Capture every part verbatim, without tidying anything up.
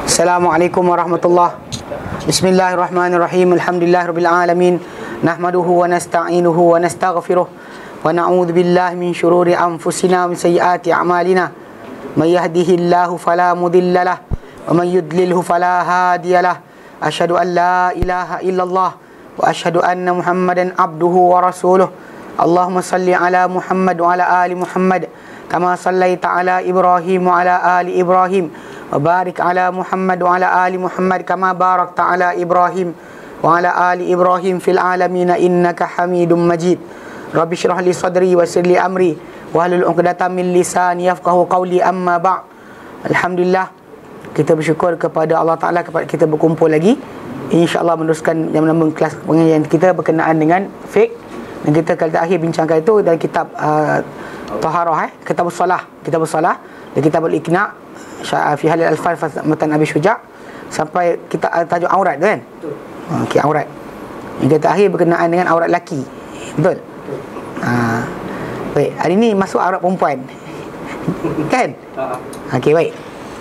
Assalamualaikum warahmatullahi. Bismillahirrahmanirrahim. Alhamdulillahirabbil alamin. Nahmaduhu wa nasta'inuhu wa nastaghfiruh wa na'udzu billahi min shururi anfusina wa min sayyiati a'malina. May yahdihillahu fala mudilla lahu wa may yudlilhu fala hadiya lahu. Asyhadu an la ilaha illallah wa asyhadu anna Muhammadan abduhu wa rasuluh. Allahumma salli ala Muhammad wa ala ali Muhammad kama sallaita ala Ibrahim wa ala ali Ibrahim wa barik ala Muhammad wa ala ali Muhammad kama barakta ala Ibrahim wa ala ali Ibrahim fil alamin innaka Hamidum Majid. Rabbi shrah li sadri wa yassir li amri wa hlul 'uqdatam min lisani yafqahu qawli, amma ba'. Alhamdulillah, kita bersyukur kepada Allah Taala kepada kita berkumpul lagi, insya-Allah meneruskan yang nama kelas pengajian kita berkenaan dengan fiqh. Dan kita kali terakhir bincangkan itu dalam kitab uh, Taharah, eh kitab solah, kitab solah dan kitab al-Iqna' fi halil al-alfaz matan Abi Syuja' sampai kita uh, tajuk aurat tu kan. Betul. Okey, aurat. Yang kita terakhir berkenaan dengan aurat lelaki. Betul. Ha. Baik, hari ni masuk aurat perempuan. Kan? Okey, baik.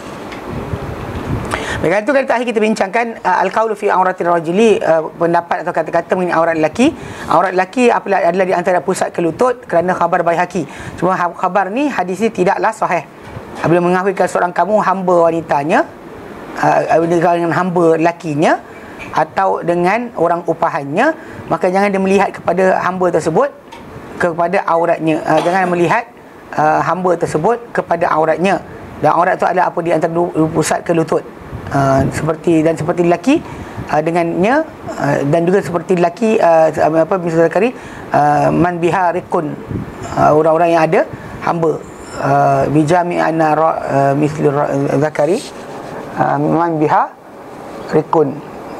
Baik, itu kali terakhir kita bincangkan uh, al-qaulu fi auratir rajuli, uh, pendapat atau kata-kata mengenai aurat lelaki. Aurat lelaki adalah, adalah di antara pusat ke lutut kerana khabar Baihaqi. Cuma khabar ni, hadis ni tidaklah sahih. Apabila mengakui seorang kamu hamba wanitanya, uh, dengan hamba lelakinya atau dengan orang upahannya, maka jangan dia melihat kepada hamba tersebut kepada auratnya. Uh, jangan melihat uh, hamba tersebut kepada auratnya. Dan aurat itu adalah apa di antara pusat ke lutut. Uh, seperti dan seperti lelaki uh, dengannya uh, dan juga seperti lelaki uh, apa misalnya Zakari uh, man biha rikun, uh, orang-orang yang ada hamba uh, bijami ana uh, misli Zakari uh, man biha rikun,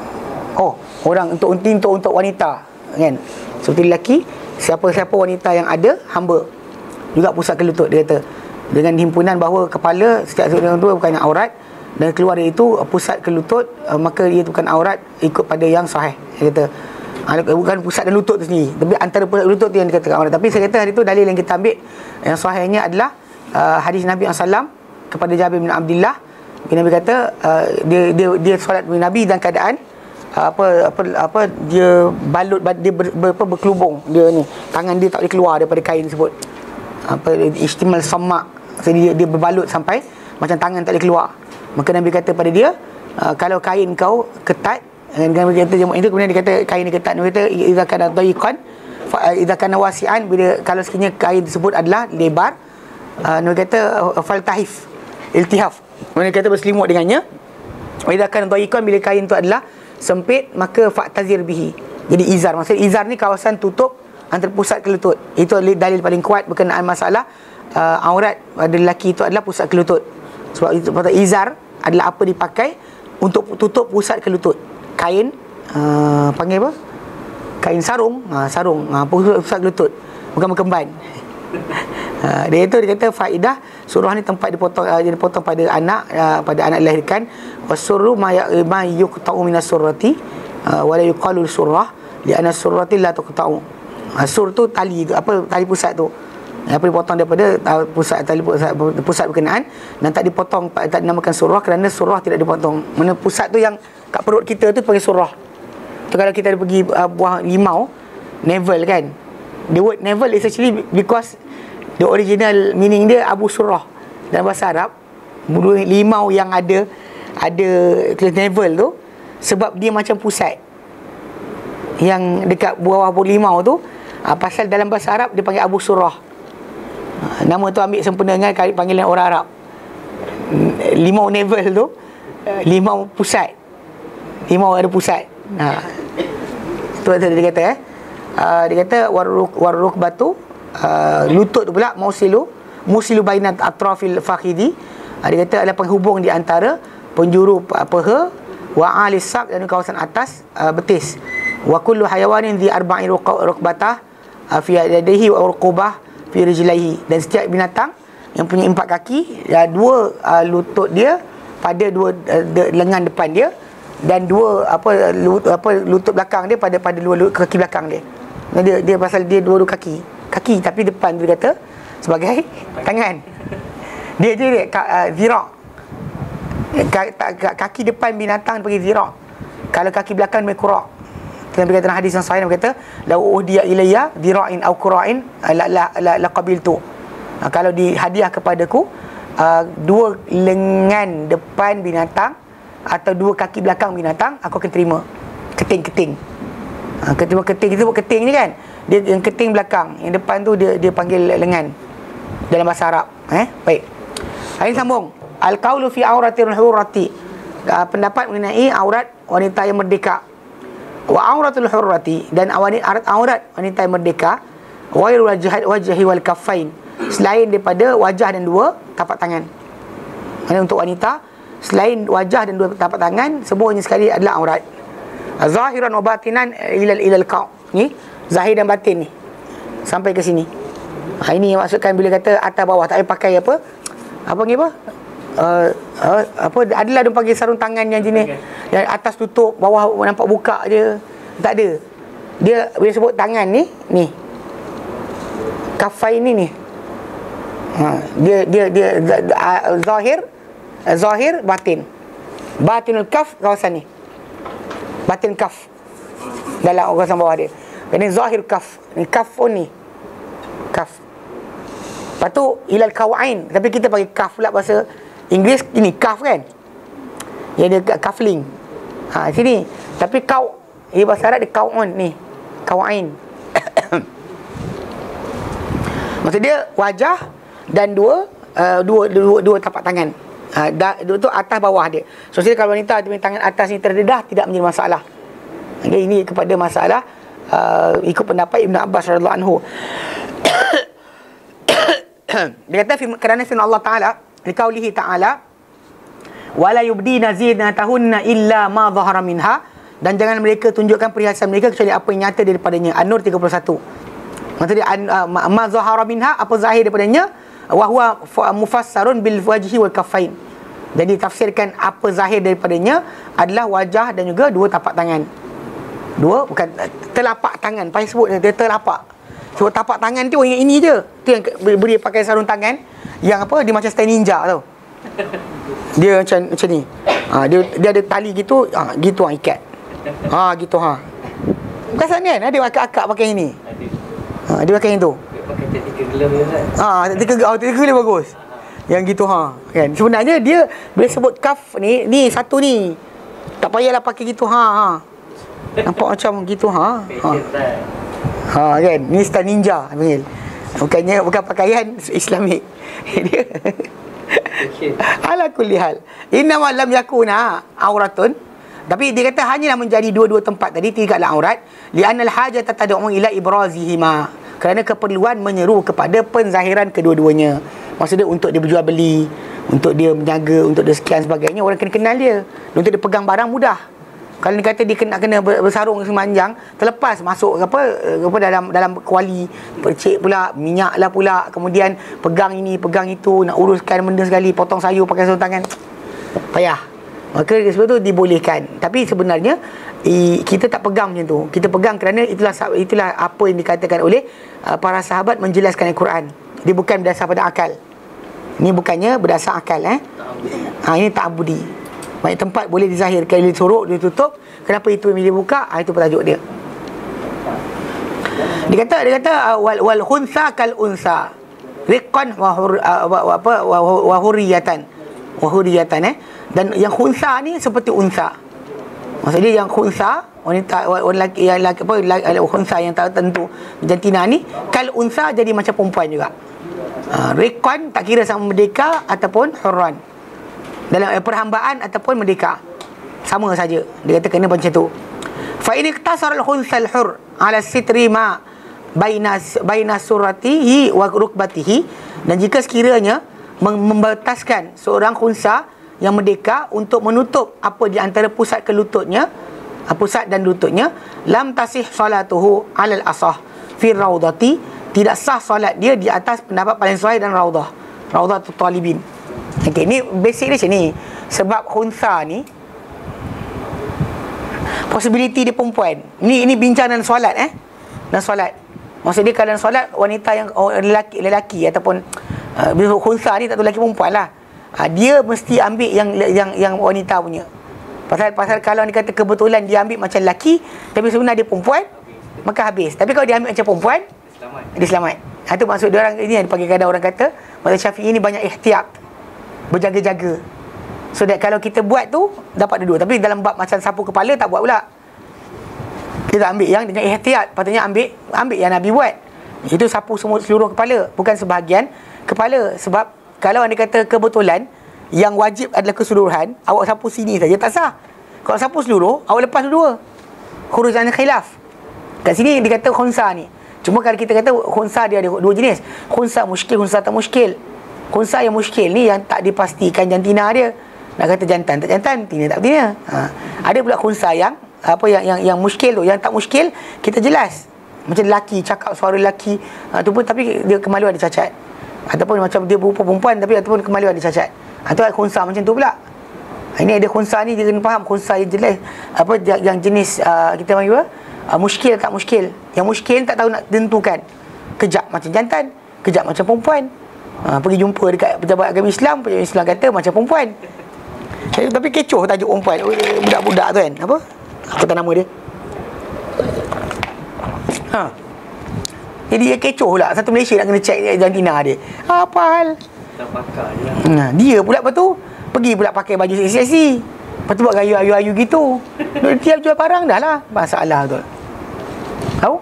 oh orang untuk untuk untuk wanita kan, seperti lelaki siapa-siapa wanita yang ada hamba juga pusat ke lutut. Dia kata dengan himpunan bahawa kepala setiap seorang itu bukannya aurat dan keluar dari itu pusat ke lutut, uh, maka ia bukan aurat ikut pada yang sahih. Dia kata uh, bukan pusat dan lutut tu sendiri, tapi antara pusat lutut tu yang dikatakan aurat. Tapi saya kata hari itu dalil yang kita ambil yang sahihnya adalah uh, hadis Nabi sallallahu alaihi wasallam kepada Jabir bin Abdullah. Nabi kata uh, dia dia dia solat dengan Nabi dan keadaan uh, apa apa apa dia balut dia ber, ber, ber, berkelubung, dia ni tangan dia tak boleh keluar daripada kain tersebut, apa istimal samak, jadi dia, dia berbalut sampai macam tangan tak boleh keluar. Maka Nabi kata pada dia, uh, kalau kain kau ketat, dan Nabi kata itu, kemudian dia kata kain dia ketat. Nabi kata idza kana dhayiqan fa idza kana wasi'an, bila kalau sekiranya kain tersebut adalah lebar, uh, Nabi kata faltahif iltihaf, Nabi kata berselimut dengannya. Wa idza kana dhayiqan, bila kain itu adalah sempit, maka fa'tazir bihi, jadi izar. Maksud izar ni kawasan tutup antara pusat ke lutut. Itu dalil paling kuat berkenaan masalah uh, aurat pada lelaki itu adalah pusat ke lutut. Sebab itu kata izar adalah apa dipakai untuk tutup pusat ke lutut. Kain uh, panggil apa? Kain sarung, ha, sarung, ha, pusat ke lutut, bukan berkemban. Ha, dia itu dia kata faedah surah ni tempat dipotong, uh, dia dipotong pada anak, uh, pada anak dilahirkan. Wasurru ma ma yuqta'u minas surrati uh, wa la yuqalu surrah li anna surrati la tuqta'u. Ha, sur tu tali, apa tali pusat tu, apa dipotong daripada uh, pusat tali pusat, pusat berkenaan, dan tak dipotong, tak dinamakan surah kerana surah tidak dipotong. Mana pusat tu yang kat perut kita tu panggil surah. Tu kalau kita ada pergi uh, buah limau, navel kan, the word navel is actually because the original meaning dia Abu Surah dalam bahasa Arab. Bulu limau yang ada ada navel tu sebab dia macam pusat yang dekat bawah buah limau tu, uh, pasal dalam bahasa Arab dia panggil Abu Surah. Nama tu ambil sempena dengan panggilan orang Arab. Limau navel tu, limau pusat, limau ada pusat. Ha. Tu dia kata eh. Uh, dia kata waruk waruk batu, uh, lutut tu pula mausilu musilu bainat atrafil fakhidi. Uh, dia kata ada penghubung di antara penjuru paha wa alisak dan kawasan atas uh, betis. Wa kullu hayawanin di arba'i rukbatah uh, fi yadihi wa rukubah fi rijlaihi, dan setiap binatang yang punya empat kaki, ya, dua uh, lutut dia pada dua uh, de, lengan depan dia, dan dua apa lut, apa lutut belakang dia pada pada dua lutut, kaki belakang dia. Dan dia dia pasal dia dua-dua kaki. Kaki tapi depan dia kata sebagai tangan. Dia je dia uh, zira'. Kaki depan binatang panggil zira'. Kalau kaki belakang panggil qura'. Kita berkata hadis yang sahih berkata la uhdiya ilayya dira'in aw qura'in la la la, la qabiltu. Ha, kalau dihadiah kepadaku uh, dua lengan depan binatang atau dua kaki belakang binatang, aku akan terima. Keting-keting. Ha, ketika keting kita buat keting ni kan. Dia yang keting belakang, yang depan tu dia dia panggil lengan dalam bahasa Arab. Eh, baik. Ini sambung. Al-qaulu fi auratil hurrati. Uh, pendapat mengenai aurat wanita yang merdeka. Wa auratul hurrati, dan aurat aurat wanita yang merdeka ghairu wajhi wajhi wal kaffain, selain daripada wajah dan dua tapak tangan. Maksudnya untuk wanita selain wajah dan dua tapak tangan semuanya sekali adalah aurat. Zahiran wa batinan ilal ilal qaw. Ni zahir dan batin ni sampai ke sini. Ha, ini yang maksudkan bila kata atas bawah tak payah pakai apa? Apa panggil apa? Uh, uh, apa adalah dia panggil sarung tangan yang jenis yang atas tutup, bawah nampak buka je. Tak ada. Dia bila sebut tangan ni, ni. Kafai ni ni. Ha, dia dia dia uh, zahir, uh, zahir batin. Batinul kaf kawasan ni. Batin kaf. Dalam kawasan bawah dia. Ini zahir kaf. Ni kaf pun ni. Kaf. Lepas tu ilal kawain, tapi kita pakai kaf pula bahasa Inggeris ini kaf kan. Yang dia cuffling. Ha sini. Tapi kau, ini bahasa Arab dia kaun ni. Kawain. Maksud dia wajah dan dua uh, dua, dua dua tapak tangan. Ha da, dua tu atas bawah dia. So kalau wanita dia tangan atas ni terdedah tidak menjadi masalah. Okay, ini kepada masalah uh, ikut pendapat Ibn Abbas radhiyallahu anhu. Dia kata kerana firman Allah Taala, liqaulihi ta'ala wala yubdina zinatahunna illa ma dhahara minha, dan jangan mereka tunjukkan perhiasan mereka kecuali apa yang nyata daripadanya. An-Nur tiga puluh satu. Maksudnya uh, ma dhahara minha, apa zahir daripadanya, wa huwa mufassarun bil wajhi wal kaffain. Jadi tafsirkan apa zahir daripadanya adalah wajah dan juga dua tapak tangan. Dua bukan telapak tangan, payah sebut dia telapak. Sebab tapak tangan tu yang ini je. Tu yang beri pakai sarung tangan yang apa, dia macam style ninja tau. Dia macam macam ni. Ha, dia dia ada tali gitu, ha, gitu hang ikat. Ha gitu ha. Bukan kan ada akak-akak pakai ini. Ha, dia pakai yang tu. Pakai tiga gelang je kan. Ha, tiga oh, tiga gelang bagus. Yang gitu ha. Kan sebenarnya dia bila sebut kaf ni, ni satu ni. Tak payahlah pakai gitu ha ha. Nampak macam gitu ha. Ha. Ha kan, ni style ninja panggil. Bukannya bukan pakaian Islamik. Dia ala kulli hal. Inna ma lam yakuna auratun. Tapi dia kata hanyalah menjadi dua-dua tempat tadi tidaklah aurat, li'anal hajata tad'u ila ibrazihima. Kerana keperluan menyeru kepada penzahiran kedua-duanya. Maksudnya untuk dia berjual beli, untuk dia menjaga, untuk dia sekian sebagainya, orang kena kenal dia. Untuk dia pegang barang mudah. Kalau dia kata dia kena kena bersarung semanjang, terlepas masuk apa apa dalam dalam kuali, percik pula, minyak lah pula, kemudian pegang ini, pegang itu, nak uruskan benda sekali, potong sayur pakai sarung tangan. Payah. Maka sebab tu dibolehkan. Tapi sebenarnya i, kita tak pegang macam tu. Kita pegang kerana itulah itulah apa yang dikatakan oleh uh, para sahabat menjelaskan Al-Quran. Dia bukan berdasar pada akal. Ini bukannya berdasar akal eh. Ha, ini ta'abudi. Banyak tempat boleh dizahirkan, dia sorok, dia tutup. Kenapa itu yang dia buka? Ha, itu petajuk dia. Dia kata dia kata wal wal khunsa kal unsa. Riqan wa hur, uh, wa apa wa huriyatan. Wa huriyatan eh. Dan yang khunsa ni seperti unsa. Maksudnya yang khunsa, wanita lelaki yang lelaki apa khunsa yang tertentu jantina ni kal unsa jadi macam perempuan juga. Ha, riqan tak kira sama merdeka ataupun hurran. Dalam perhambaan ataupun merdeka, sama saja. Dia kata kena macam tu. Fa in iktasara al-khunsa al-hur ala sitri ma baina baina suratihi wa rukbatihi, dan jika sekiranya membataskan seorang khunsa yang merdeka untuk menutup apa di antara pusat ke lututnya, pusat dan lututnya, lam tasih salatuhu ala al-asah fi raudati, tidak sah solat dia di atas pendapat paling sahih dan raudah, raudatul talibin. Okey, ni basic dia macam ni. Sebab khunsa ni possibility dia perempuan. Ni ini bincang dalam solat eh. Dalam solat. Maksud dia kalau dalam solat wanita yang oh, lelaki lelaki ataupun uh, khunsa ni tak tahu lelaki perempuan lah. ha, dia mesti ambil yang yang yang wanita punya. Pasal pasal kalau dia kata kebetulan dia ambil macam lelaki tapi sebenarnya dia perempuan, maka habis. Tapi kalau dia ambil macam perempuan, Selamat. dia selamat. Ha, itu maksud dia orang ini yang dipanggil kadang orang kata mazhab Syafi'i ini banyak ihtiyat, berjaga-jaga. So that kalau kita buat tu dapat dua. Tapi dalam bab macam sapu kepala tak buat pula. Kita ambil yang dengan ihtiyat. Patutnya ambil ambil yang Nabi buat. Itu sapu semua seluruh kepala, bukan sebahagian kepala. Sebab kalau anda kata kebetulan yang wajib adalah keseluruhan, awak sapu sini saja tak sah. Kalau sapu seluruh, awak lepas dua-dua. Khuruj an khilaf. Kat sini dia kata khunsa ni. Cuma kalau kita kata khunsa dia ada dua jenis. Khunsa muskil, khunsa tak muskil. Khunsa yang muskil ni yang tak dipastikan jantina dia. Nak kata jantan tak jantan, tina tak tina. Ha. Ada pula khunsa yang apa yang yang yang muskil tu, yang tak muskil kita jelas. Macam lelaki cakap suara lelaki, ha, tu pun tapi dia kemaluan ada cacat. Ataupun macam dia berupa perempuan tapi ataupun kemaluan ada cacat. Atau ha, khunsa macam tu pula. Ini ada khunsa ni dia kena faham khunsa yang jelas apa yang jenis uh, kita panggil apa? Uh, muskil tak muskil. Yang muskil tak tahu nak tentukan. Kejap macam jantan, kejap macam perempuan. Ha, pergi jumpa dekat pejabat agama Islam, pejabat Islam kata macam perempuan. Saya, tapi kecoh tajuk perempuan. Budak-budak tu kan. Apa? Apa tak nama dia? Ha. Jadi dia kecoh pula. Satu Malaysia nak kena check jantina dia. Apa hal? Tak pakar je lah. Nah, dia pula lepas tu pergi pula pakai baju seksi-seksi. Lepas tu buat gaya ayu-ayu gitu. Dia jual barang dah lah. Masalah tu. Tahu?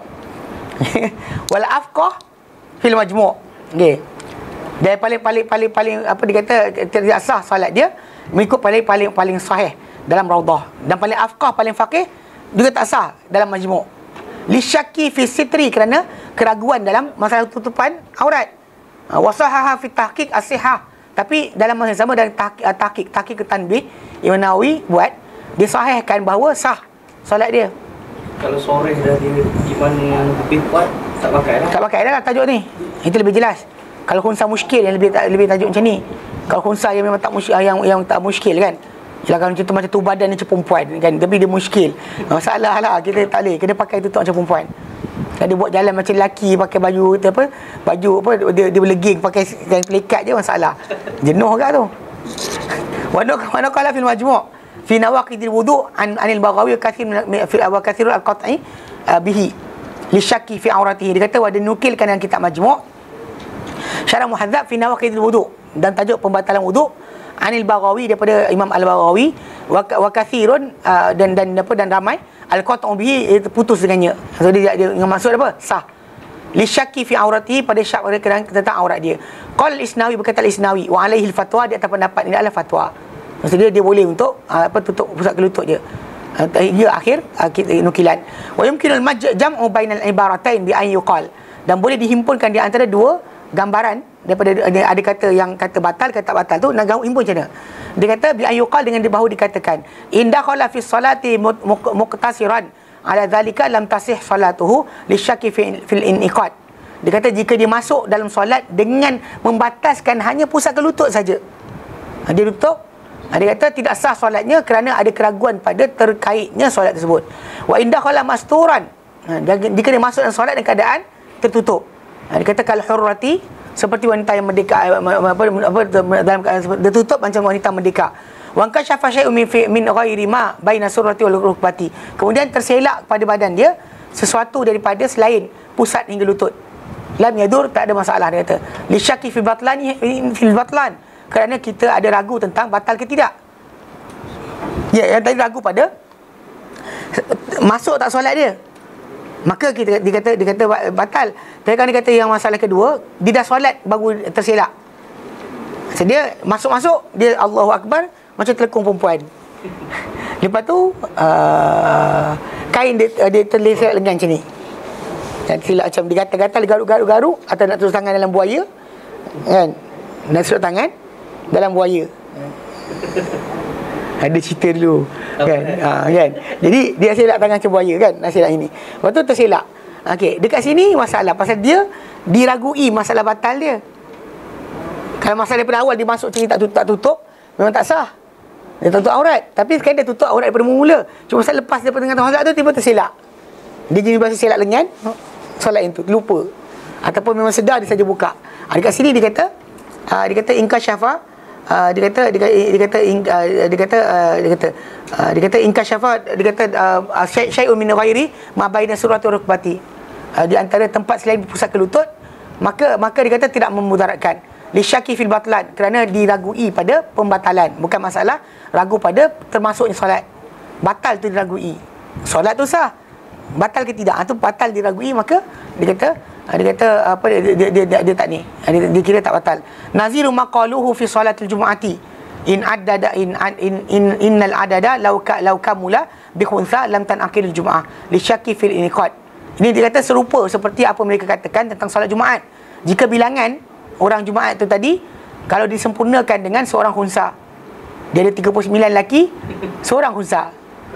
Wal afqah fil majmu'. Okey. Dan paling paling paling paling apa dia kata tidak sah solat dia mengikut paling paling paling sahih dalam raudhah. Dan paling afqah paling faqih juga tak sah dalam majmu'. Li syakki fi sitri, kerana keraguan dalam masalah tutupan aurat. Wasahaha fi tahqiq as-sihah. Tapi dalam masa yang sama dalam tahqiq tahqiq ke tanbih Imam Nawawi buat dia sahihkan bahawa sah solat dia. Kalau sore dah dia iman yang lebih kuat, tak pakai lah. Tak pakai dah lah tajuk ni. Itu lebih jelas. Kalau khunsa muskil yang lebih lebih tajuk macam ni. Kalau khunsa yang memang tak muskil, yang yang tak muskil kan. Yalah kalau contoh macam tu badan macam perempuan kan, tapi dia muskil. Masalah lah, kita tak boleh kena pakai tutup macam perempuan. Kalau dia buat jalan macam lelaki pakai baju apa? Baju apa dia dia berleging pakai kain pelikat je masalah. Jenuh gak tu. Wa mana qala fil majmu' fi nawaqidil wudu' an anil Baghawi kathir fi wa kathir al-qat'i bihi li syakki fi auratihi. Dia kata wa dinukilkan dalam kitab majmu' syarah muhadzab fi nawaqidil wudu' dan tajuk pembatalan wudu' anil Baghawi daripada Imam Al-Baghawi wa kathirun uh, dan dan apa dan ramai al-qat'u bihi putus dengannya. So dia, dia dengan maksud apa? Sah. Li syakki fi auratihi, pada syak tentang aurat dia. Qal Isnawi, berkata Isnawi wa alaihi al-fatwa, di atas pendapat ini adalah fatwa. Maksud dia dia boleh untuk uh, apa tutup pusat kelutut dia. Uh, hingga akhir uh, nukilan. Wa yumkinu al-jam'u bainal ibaratain bi an yuqal, dan boleh dihimpunkan di antara dua gambaran daripada ada kata yang kata batal, kata batal tu nak himpun macam mana? Dia kata bi an yuqal, dengan bahu dikatakan inda khala fi salati muqtasiran ala zalika lam tasih salatuhu li syakki fil iniqad. Dia kata jika dia masuk dalam solat dengan membataskan hanya pusat ke lutut saja, dia tutup, dia kata tidak sah solatnya kerana ada keraguan pada terkaitnya solat tersebut. Wa inda khala masturan, jika dia masuk dalam solat dalam keadaan tertutup, dia kata kal hurrati, seperti wanita yang merdeka apa, apa dalam dia tutup macam wanita merdeka. Wa kashafa syai'un min min ghairi ma baina surrati wal rukbati, kemudian terselak pada badan dia sesuatu daripada selain pusat hingga lutut. Lam yadur, tak ada masalah, dia kata. Li syakki fi batlani fil batlan, kerana kita ada ragu tentang batal ke tidak. Ya, yang tadi ragu pada masuk tak solat dia, maka kita dia kata dia kata batal. Tapi kalau dia kata yang masalah kedua, dia dah solat baru terselak. So, dia masuk-masuk dia Allahu Akbar macam telekung perempuan. Lepas tu uh, kain dia, dia terleset lengan macam ni. Dan silap macam dia gatal-gatal, garuk-garuk-garuk, atau nak terus tangan dalam buaya kan. Nak terus tangan dalam buaya. Ada cerita dulu kan. Ha, kan. Jadi dia selak tangan macam buaya kan. Nak selak ini. Lepas tu terselak. Okey, dekat sini masalah pasal dia diragui masalah batal dia. Kalau masalah daripada awal dia masuk cerita tak tutup, tak tutup, memang tak sah. Dia tutup aurat. Tapi sekarang dia tutup aurat daripada mula. Cuma pasal lepas daripada tengah solat tu tiba terselak. Dia jadi bahasa selak lengan, solat yang tu lupa. Ataupun memang sedar dia saja buka. Ha, dekat sini dia kata, ha, dia kata ingka syafa uh, dia kata dia, dia kata uh, dia kata uh, dia kata uh, dia kata inkashafa, dia kata uh, syai'un min ghairi ma baina surati wa rukbati, uh, di antara tempat selain pusat ke lutut, maka maka dia kata tidak memudaratkan. Li syaki fil batlan, kerana diragui pada pembatalan, bukan masalah ragu pada termasuknya solat. Batal tu diragui, solat tu sah, batal ke tidak, itu batal diragui, maka dia kata dia kata apa dia dia dia, dia, dia tak ni, dia, dia kira tak batal. Naziru maqaluhu fi salatil jumu'ati in adada in in, in innal adada law ka law kamula bi khunsa lam tanaqil jumu'ah li syaki fil iniqad. Ini dia kata serupa seperti apa mereka katakan tentang solat Jumaat. Jika bilangan orang Jumaat tu tadi kalau disempurnakan dengan seorang khunsa, dia ada tiga puluh sembilan lelaki, seorang khunsa.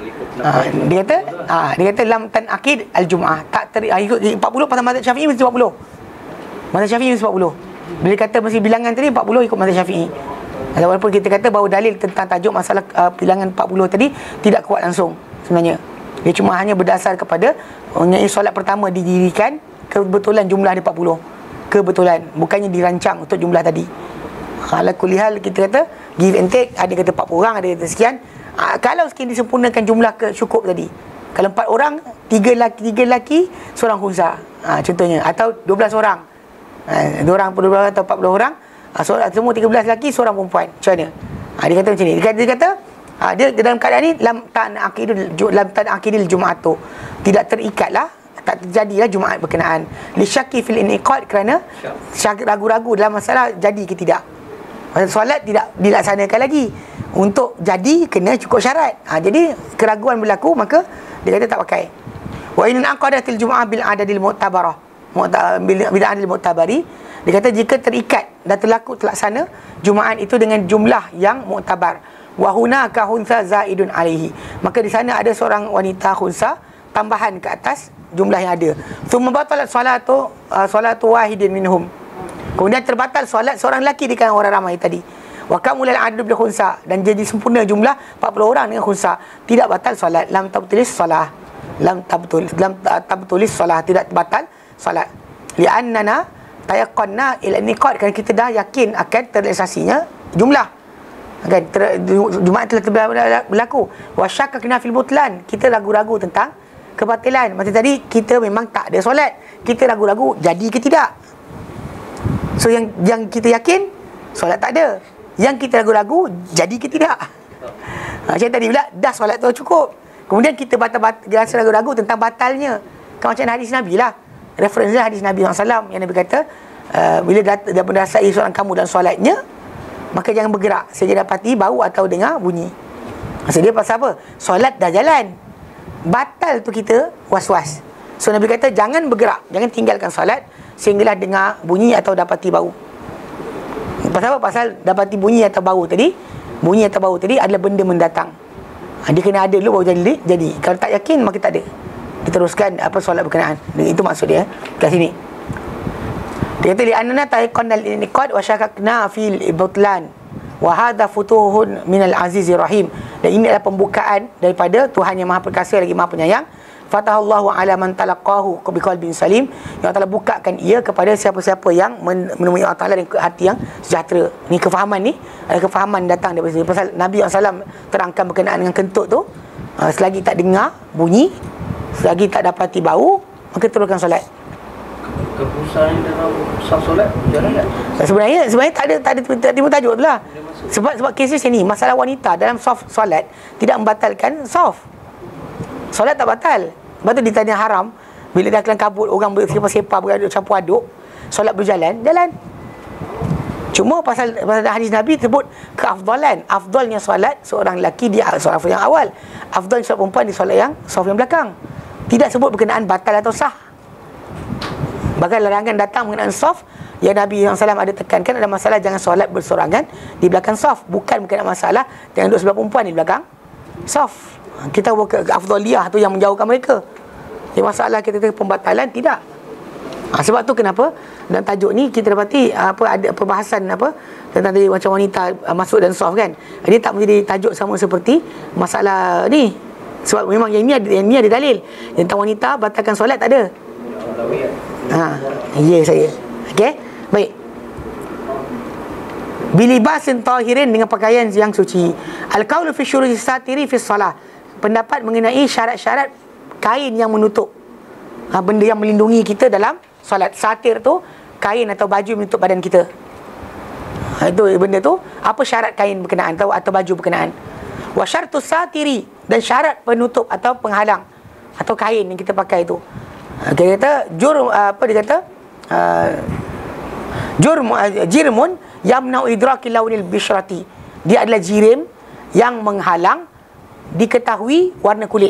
Ha, dia kata ha, dia kata lam tan akid al jumaah, tak ter ha, ikut empat puluh pasal mazhab Syafi'i mesti empat puluh. Mazhab Syafi'i mesti empat puluh. Bila kata mesti bilangan tadi empat puluh ikut mazhab Syafi'i. Walaupun kita kata bahawa dalil tentang tajuk masalah uh, bilangan empat puluh tadi tidak kuat langsung sebenarnya. Dia cuma hanya berdasar kepada mengenai solat pertama didirikan, kebetulan jumlah dia empat puluh. Kebetulan, bukannya dirancang untuk jumlah tadi. Ala kulli hal kita kata give and take, ada kata empat puluh orang, ada kata sekian. Ha, kalau sekian disempurnakan jumlah ke cukup tadi. Kalau empat orang, tiga lelaki, tiga lelaki, seorang khunsa. Ha, contohnya, atau dua belas orang. Ha, dua orang, dua belas atau empat puluh orang. Ha, so, semua tiga belas lelaki, seorang perempuan. Macam mana? Ha, dia kata macam ni. Dia kata, dia, kata, ha, dia dalam keadaan ni lam tan akidul lam tan akidil jumaatu. Tidak terikatlah, tak terjadilah Jumaat berkenaan. Li syaki fil iniqad, kerana syak ragu-ragu dalam masalah jadi ke tidak. Maksud solat tidak dilaksanakan lagi. Untuk jadi kena cukup syarat. Ha, jadi keraguan berlaku, maka dia kata tak pakai. Wa in aqadatil jumu'ah bil adadil mu'tabarah. Bil adadil mu'tabari. Dia kata jika terikat dan terlaku terlaksana Jumaat itu dengan jumlah yang mu'tabar. Wa hunaka khunsa zaidun alaihi. Maka di sana ada seorang wanita khunsa tambahan ke atas jumlah yang ada. Thumma batalat salatu uh, salatu wahidin minhum. Kemudian terbatal solat seorang lelaki di kalangan orang ramai tadi. Wa kamulal adad bil khunsa, dan jadi sempurna jumlah empat puluh orang dengan khunsa, tidak batal solat. Lam tabtulis solah. Lam tabtul lam tabtulis solah, tidak batal solat. Li annana tayaqqanna ila niqad, kan kita dah yakin akan terrealisasinya jumlah. Kan ter, Jumaat telah berlaku. Wa syakkakna fil butlan, kita ragu-ragu tentang kebatilan. Macam tadi kita memang tak ada solat, kita ragu-ragu jadi ke tidak. So yang yang kita yakin solat tak ada, yang kita ragu-ragu jadi ke tidak. Ha, macam tadi bila dah solat tu cukup, kemudian kita batal-batal, rasa ragu-ragu tentang batalnya. Kan macam hadis Nabi lah, referensi hadis Nabi sallallahu alaihi wasallam yang Nabi kata uh, bila dat- dia mendasai seorang kamu dan solatnya, maka jangan bergerak sehingga dapati bau atau dengar bunyi. Maksud dia pasal apa? Solat dah jalan, batal tu kita was-was. So Nabi kata jangan bergerak, jangan tinggalkan solat sehinggalah dengar bunyi atau dapati bau. Pasal apa? Pasal dapati bunyi atau bau tadi, bunyi atau bau tadi adalah benda mendatang. Ha, dia kena ada dulu baru jadi. Jadi kalau tak yakin maka tak ada. Diteruskan apa solat berkenaan. Itu maksud dia kat sini. Dia kata li annana taiqannal iniqad wa syakakna fil ibtlan wa hadha futuhun minal azizir rahim. Dan ini adalah pembukaan daripada Tuhan yang Maha Perkasa lagi Maha Penyayang. Fatahallahu ala man talaqahu biqalbin salim. Yang Allah Taala bukakan ia kepada siapa-siapa yang menemui Allah Taala dengan hati yang sejahtera. Ni kefahaman ni, ada kefahaman datang daripada sini. Pasal Nabi sallallahu alaihi wasallam terangkan berkenaan dengan kentut tu, selagi tak dengar bunyi, selagi tak dapati bau, maka teruskan solat. Keputusan dalam sah solat jalan kan? Sebenarnya sebenarnya tak ada tak ada tak ada tajuk tu lah. Sebab sebab kes ni masalah wanita dalam soft solat tidak membatalkan soft. Solat tak batal. Lepas tu ditanya haram, bila dah kelam kabut, orang bersepah-sepah, beraduk campur aduk, solat berjalan, jalan. Cuma pasal, pasal hadis Nabi sebut keafdalan, afdalnya solat seorang lelaki di solat yang awal, afdalnya solat perempuan di solat yang soft yang belakang. Tidak sebut berkenaan batal atau sah. Bahkan larangan datang mengenai soft yang Nabi sallallahu alaihi wasallam ada tekankan ada masalah jangan solat bersorangan di belakang soft, bukan berkenaan masalah jangan duduk sebelah perempuan di belakang soft. Kita buat afdaliyah tu yang menjauhkan mereka. Jadi masalah kita kata pembatalan tidak. Ha, sebab tu kenapa dalam tajuk ni kita dapati apa ada perbahasan apa tentang tadi macam wanita uh, masuk dan soft kan. Ini tak menjadi tajuk sama seperti masalah ni. Sebab memang yang ni ada, yang ni ada dalil. Tentang wanita batalkan solat tak ada. Ha, ya saya. Okey. Baik. bilibasin tahirin, dengan pakaian yang suci. Al-qaulu fi syurutis satiri fi shalah, pendapat mengenai syarat-syarat kain yang menutup, ha, benda yang melindungi kita dalam solat. Satir tu kain atau baju menutup badan kita. Ha, itu benda tu, apa syarat kain berkenaan atau, atau baju berkenaan. Wa syartus satiri, dan syarat penutup atau penghalang atau kain yang kita pakai tu. Ha, dia kata jur, apa dia kata uh, jurm uh, jirmun yamna'u idraki launil bishrati, dia adalah jirim yang menghalang diketahui warna kulit.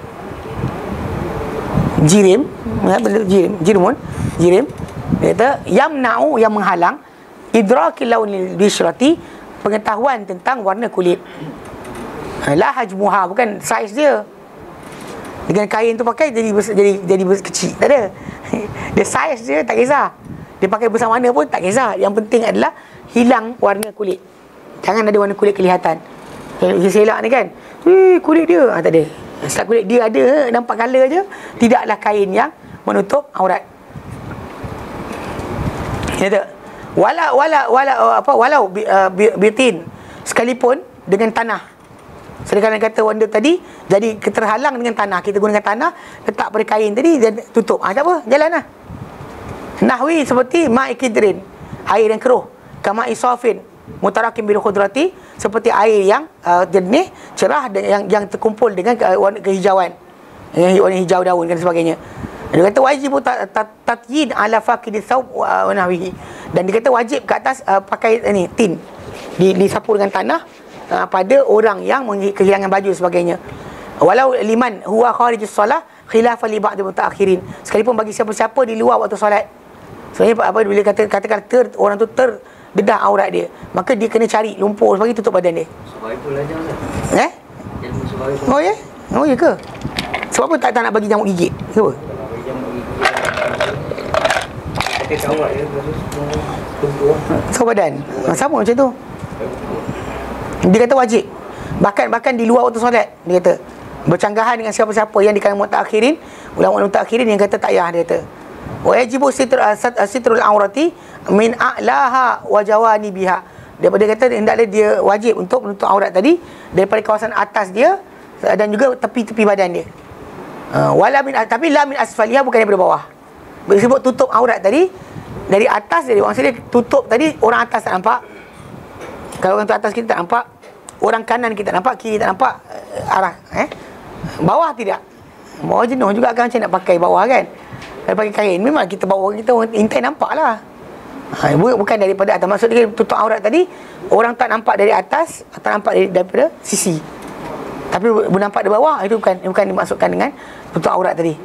Jirim, ya, jirim, jirmun, jirim. Dia kata yamna'u, yang menghalang, idraki launil bishrati, pengetahuan tentang warna kulit. La hajmuha, bukan saiz dia. Dengan kain tu pakai jadi besar, jadi jadi besar, kecil, tak ada. Dia saiz dia tak kisah. Dia pakai besar mana pun tak kisah. Yang penting adalah hilang warna kulit. Jangan ada warna kulit kelihatan. Selak ni kan, eh, kulit dia, ah, tak ada. Setelah kulit dia ada, nampak colour je, tidaklah kain yang menutup aurat. Ya tak? Wala wala wala apa walau bitin, sekalipun dengan tanah. Sedangkan kata wanda tadi jadi keterhalang dengan tanah, kita gunakan tanah letak pada kain tadi dan tutup. Ah, tak apa, jalanlah. Nahwi seperti ma'i kidrin, air yang keruh, kama isafin mutarakim bil khudrati, seperti air yang uh, jernih, cerah dan yang yang terkumpul dengan uh, warna kehijauan, yang warna hijau daun dan sebagainya. Dia kata wajib tatyin ala faqid thawb wa nahwihi, dan dia kata wajib ke atas uh, pakai ni tin, di disapu dengan tanah uh, pada orang yang kehilangan baju sebagainya. Walau liman huwa kharijus solah khilafan li ba'd mutaakhirin, sekalipun bagi siapa-siapa di luar waktu solat. Sebenarnya apa, bila kata katakan ter, orang tu terdedah aurat dia, maka dia kena cari lumpur sebagainya tutup badan dia. Survival aja Ustaz. Eh? Ilmu survival. Oh ya? Oh ya ke? Sebab apa tak, tak nak bagi nyamuk gigit? Kenapa? So badan ha, sama macam tu. Dia kata wajib, bahkan bahkan di luar waktu solat. Dia kata bercanggahan dengan siapa-siapa yang di kalangan mutakhirin, ulama mutakhirin yang kata tak payah. Dia kata wa yajibu sitr sitrul aurati min a'laha wa jawanibiha, daripada kata hendaklah dia wajib untuk menutup aurat tadi daripada kawasan atas dia dan juga tepi-tepi badan dia. Uh, wala min, tapi la min asfaliha, bukan daripada bawah. Disebut tutup aurat tadi dari atas, dari maksudnya tutup tadi orang atas tak nampak. Kalau orang tu atas kita tak nampak, orang kanan kita tak nampak, kiri tak nampak, uh, arah eh bawah tidak. Bawah jenuh juga kan, macam nak pakai bawah kan. Kalau pakai kain memang kita bawa, kita orang intai nampak lah. Ha, bukan daripada atas. Maksud dia tutup aurat tadi orang tak nampak dari atas, tak nampak dari, daripada sisi, tapi nampak dari bawah. Itu bukan bukan dimaksudkan dengan tutup aurat tadi.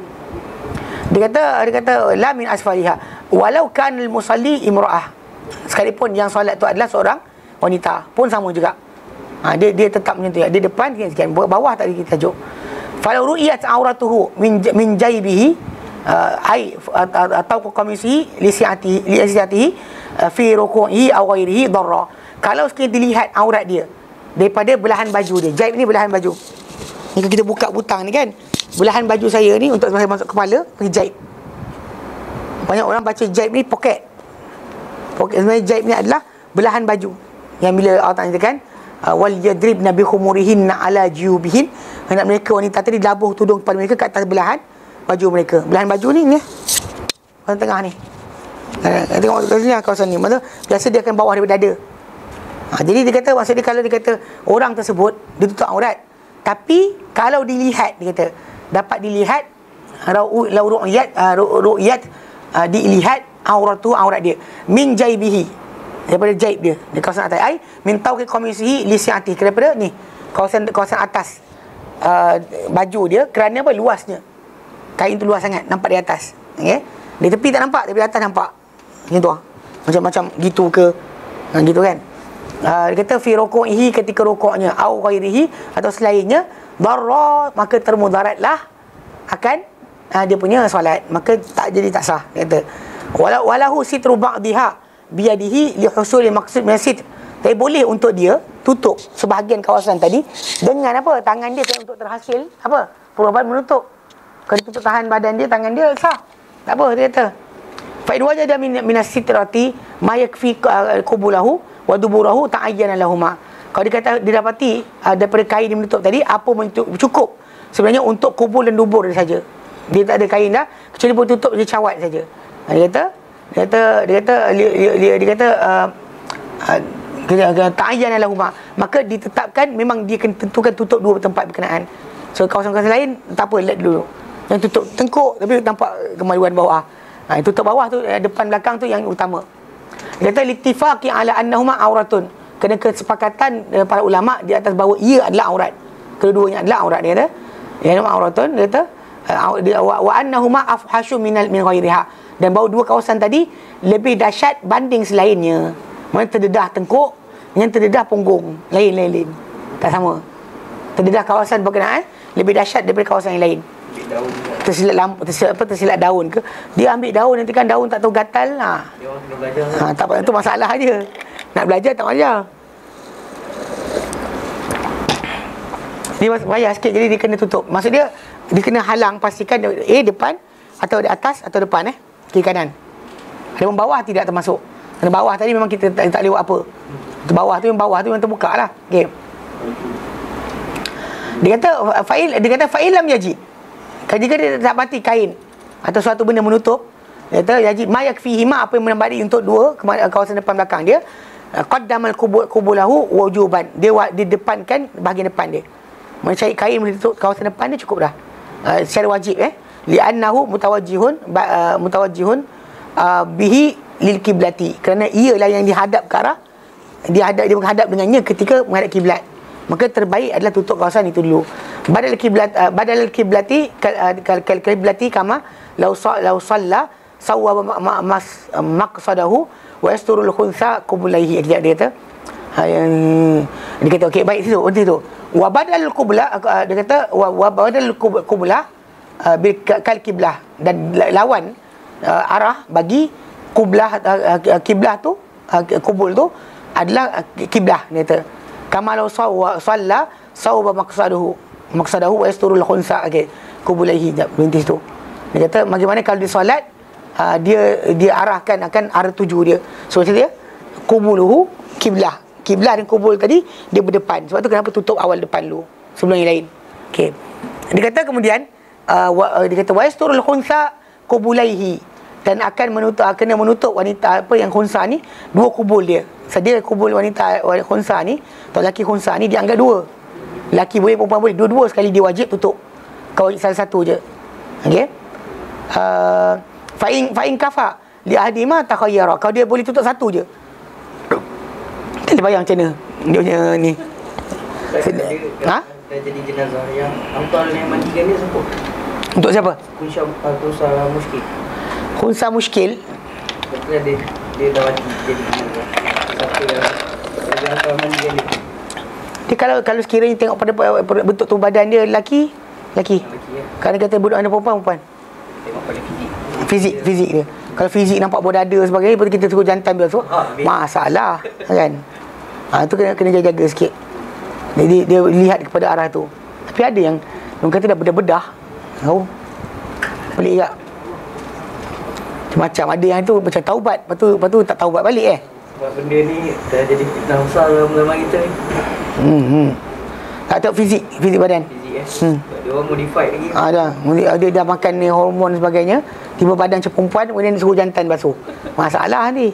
Dia kata dia kata la min asfaliha walau kanal musalli imra'ah, sekalipun yang solat tu adalah seorang wanita pun sama juga. Ha, dia dia tetap macam tu ya. Dia depan sikit, bawah tadi kita tajuk. Falau ru'iyat auratuhu min min jaybihi Uh, ai atau komisi lisiati lisiati fi ruku'i aw ghairihi darra, kalau sekiranya dilihat aurat dia daripada belahan baju dia. Jaib ni belahan baju. Ni kita buka butang ni kan, belahan baju saya ni untuk saya masuk kepala pergi jaib. Banyak orang baca jaib ni poket. Poket sebenarnya jaib ni adalah belahan baju yang bila Allah Taala katakan wal yadribna bi khumurihinna ala jubihin, hendak mereka wanita tadi labuh tudung kepada mereka ke atas belahan baju mereka. Belahan baju ni ya, kawasan tengah ni. Ha, tengok sini kawasan ni. Maksud biasa dia akan bawah daripada dada. Ha, jadi dia kata, maksud dia kalau dia kata orang tersebut dia tutup aurat, tapi kalau dilihat, dia kata dapat dilihat lau ru'yat ru'yat dilihat aurat tu aurat dia min jaibihi, daripada jaib dia di kawasan atas, ai min tauqi qamisihi li si'ati, daripada ni kawasan kawasan atas uh, baju dia, kerana apa, luasnya kain tu luas sangat, nampak di atas. Okay? Di tepi tak nampak, tapi di atas nampak. Macam tu lah. Macam-macam gitu ke. Ha, gitu kan. Uh, dia kata fi ruku'ihi, ketika rukuknya, au ghairihi, atau selainnya, darra, maka termudaratlah akan uh, dia punya solat. Maka tak jadi tak sah. Dia kata walau walahu sitru ba'diha biyadihi li husul maqsud min sitr. Tapi boleh untuk dia tutup sebahagian kawasan tadi dengan apa? Tangan dia untuk terhasil apa? Perubahan menutup. Kalau tutup tahan badan dia, tangan dia sah. Tak apa, dia kata fa in wajada min minas sitrati ma yakfi qubulahu wa duburahu ta'ayyana lahuma. Kalau dia kata dia dapati uh, daripada kain dia menutup tadi apa menutup cukup sebenarnya untuk kubul dan dubur dia saja. Dia tak ada kain dah, kecuali boleh tutup je cawat saja. Ha, dia kata dia kata dia kata dia, dia, dia, dia kata uh, uh, ta'ayyana lahuma, maka ditetapkan memang dia kena tentukan tutup dua tempat berkenaan. So kawasan-kawasan lain tak apa, let dulu. Yang tutup tengkuk tapi nampak kemaluan bawah. Ha, tutup bawah tu, depan belakang tu yang utama. Dia kata littifaqi ala annahuma auratun, kena kesepakatan uh, para ulama di atas bahawa ia adalah aurat. Kedua-duanya adalah aurat. Dia kata ya nama auratun, dia kata uh, wa, wa annahuma afhashu minal min ghairiha, dan bahawa dua kawasan tadi lebih dahsyat banding selainnya. Mana terdedah tengkuk, yang terdedah punggung, lain-lain, tak sama. Terdedah kawasan berkenaan lebih dahsyat daripada kawasan yang lain. Tersilap lampu, tersilap apa, tersilap daun ke, dia ambil daun, nanti kan daun tak tahu gatal lah. Dia orang kena belajar. Ha, tak apa, itu masalah dia. Nak belajar tak belajar. Dia payah sikit, jadi dia kena tutup. Maksud dia, dia kena halang, pastikan A depan, atau di atas, atau depan eh, kiri kanan. Ada yang bawah tidak termasuk. Kerana bawah tadi memang kita tak, tak lewat apa. Itu bawah tu, yang bawah tu yang terbuka lah. Okay. Dia kata fa'il, dia kata fa'ilam yajid. Jika dia tak dapati kain atau suatu benda menutup, dia kata yajid ma yakfihima, apa yang menambah untuk dua kawasan depan belakang dia, qaddamal qubulahu wujuban, dia di depankan bahagian depan dia. Mencari kain menutup kawasan depan dia cukup dah. Uh, secara wajib eh. Li'annahu mutawajjihun uh, mutawajjihun uh, bihi lil kiblati, kerana ialah yang dihadap ke arah, dia hadap, dia menghadap dengannya ketika menghadap kiblat. Maka terbaik adalah tutup kawasan itu dulu. Badal kiblat uh, badal kiblati kal uh, kiblati kama law law salla sawwa ma, mas maqsadahu wa yasturul khunsa qubulaihi. Dia kata ha, yang dia kata okey baik situ berhenti tu. Wa badal qubla, uh, dia kata wa, wa badal qubla uh, bil kal kiblah, dan lawan uh, arah bagi qublah uh, kiblah tu uh, kubul tu adalah uh, kiblah. Dia kata kama law salla sawba maqsadahu maqsadahu wa yasturul khunsa. Okey, qubulaihi, berhenti situ. Dia kata bagaimana kalau dia solat, uh, dia dia arahkan akan arah tuju dia. So macam dia qubuluhu kiblah, kiblah dan kubul tadi dia berdepan. Sebab tu kenapa tutup awal depan dulu sebelum yang lain. Okey, dia kata kemudian uh, wa, uh, dia kata wa yasturul khunsa qubulaihi, dan akan menutup, kena menutup wanita apa yang khunsa ni dua kubul dia. Sedia kubul wanita khunsa ni atau lelaki khunsa ni dianggap dua. Lelaki boleh, perempuan boleh, dua-dua sekali dia wajib tutup. Kau salah satu je. Okey. Uh, fa'in fa'in kafa li ahdima takhayyara. Kalau dia boleh tutup satu je. Tak boleh bayang macam mana dia punya ni. Ha? Dah jadi jenazah yang angkal yang mandikan dia siapa? Untuk siapa? Khunsa khunsa muskil. Khunsa muskil. Betul dia dia dah mati jadi jenazah. Siapa yang yang angkal mandikan dia? Dia kalau kalau sekiranya tengok pada bentuk tubuh badan dia lelaki, lelaki. Ya. Kalau dia kata budak anak perempuan, perempuan. Tengok pada fizik. Fizik, fizik dia. Kalau fizik nampak bawah dada sebagainya, lepas tu kita suruh jantan biasa. Masalah, kan? Ha, tu kena kena jaga sikit. Jadi dia lihat kepada arah tu. Tapi ada yang orang kata dah bedah-bedah. Tahu? Pelik tak? Macam ada yang tu macam taubat, lepas tu, lepas tu tak taubat balik eh. Sebab benda ni dah jadi fitnah besar dalam agama kita ni. Hmm, hmm. Tak tahu fizik, fizik badan. Fizik eh. Hmm. Dia orang modified lagi. Ah, dah. Dia dah makan ni hormon sebagainya, tiba badan macam perempuan, kemudian suruh jantan basuh. Masalah ni.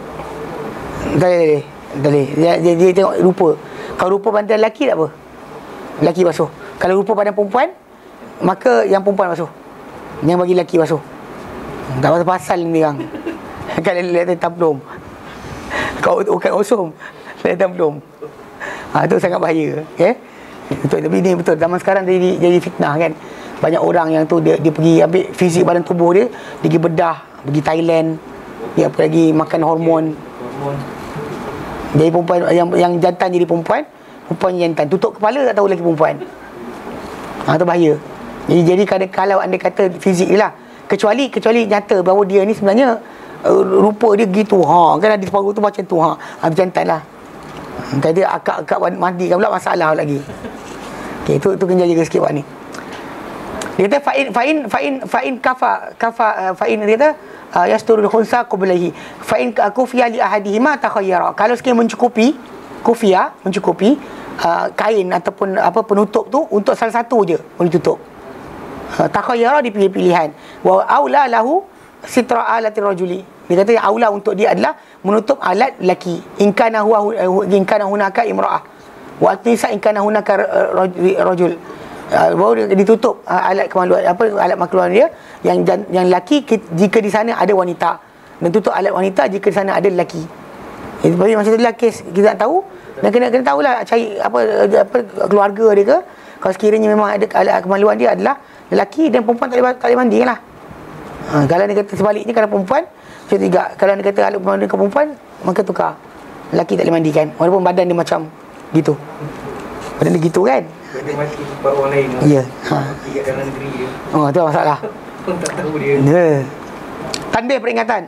Tak boleh. Tak boleh. Dia, dia, dia tengok rupa. Kalau rupa badan lelaki tak apa, lelaki basuh. Kalau rupa badan perempuan, maka yang perempuan basuh, yang bagi lelaki basuh. Tak pasal-pasal ni orang. Kalau lihat tablum, kau bukan osum, lihat tablum. Ha, itu sangat bahaya. Okay? Betul, tapi ni betul. Zaman sekarang jadi jadi fitnah kan. Banyak orang yang tu dia, dia pergi ambil fizik badan tubuh dia, dia pergi bedah, pergi Thailand, dia apa lagi makan hormon. Hormon. Jadi perempuan yang yang jantan jadi perempuan, perempuan jantan tutup kepala tak tahu lagi perempuan. Ha, tu bahaya. Jadi jadi kadang kalau anda kata fizik dia lah, kecuali kecuali nyata bahawa dia ni sebenarnya uh, rupa dia gitu. Ha, kan ada separuh tu macam tu. Ha, ha jantan lah. Tadi akak-akak mandi kan pula masalah lagi. Okey, itu itu kena jaga sikit buat ni. Dia kata fa'in fa'in fa'in fa'in kafa kafa uh, fa'in dia kata uh, yasturul khunsa qablahi fa in kufiya li ahadihima takhayyara. Kalau sekiranya mencukupi kufiya, mencukupi uh, kain ataupun apa penutup tu untuk salah satu je boleh tutup. Uh, takhayyara dipilih pilihan. Wa aula lahu sitra alati rajuli. Dia kata yang aula untuk dia adalah menutup alat lelaki. In kana huwa in kana hunaka imra'ah. Wa atisa in kana hunaka rajul. Uh, baru dia ditutup uh, alat kemaluan apa alat makluan dia yang yang lelaki jika di sana ada wanita, dan tutup alat wanita jika di sana ada lelaki. Jadi bagi masa tu lah kes kita nak tahu, dan kena kena tahulah cari apa apa keluarga dia ke. Kalau sekiranya memang ada alat kemaluan dia adalah lelaki dan perempuan tak boleh tak boleh mandi lah. Ha, kalau dia kata sebaliknya, kalau perempuan macam tiga, kalau dia kata alat kemaluan ke perempuan maka tukar. Lelaki tak boleh mandikan walaupun badan dia macam gitu. Badan dia gitu kan. Dia masih tempat orang lain. Ya. Ha. Kat dalam negeri dia. Oh, tu masalah. Pun tak tahu dia. Ya. Tanda peringatan.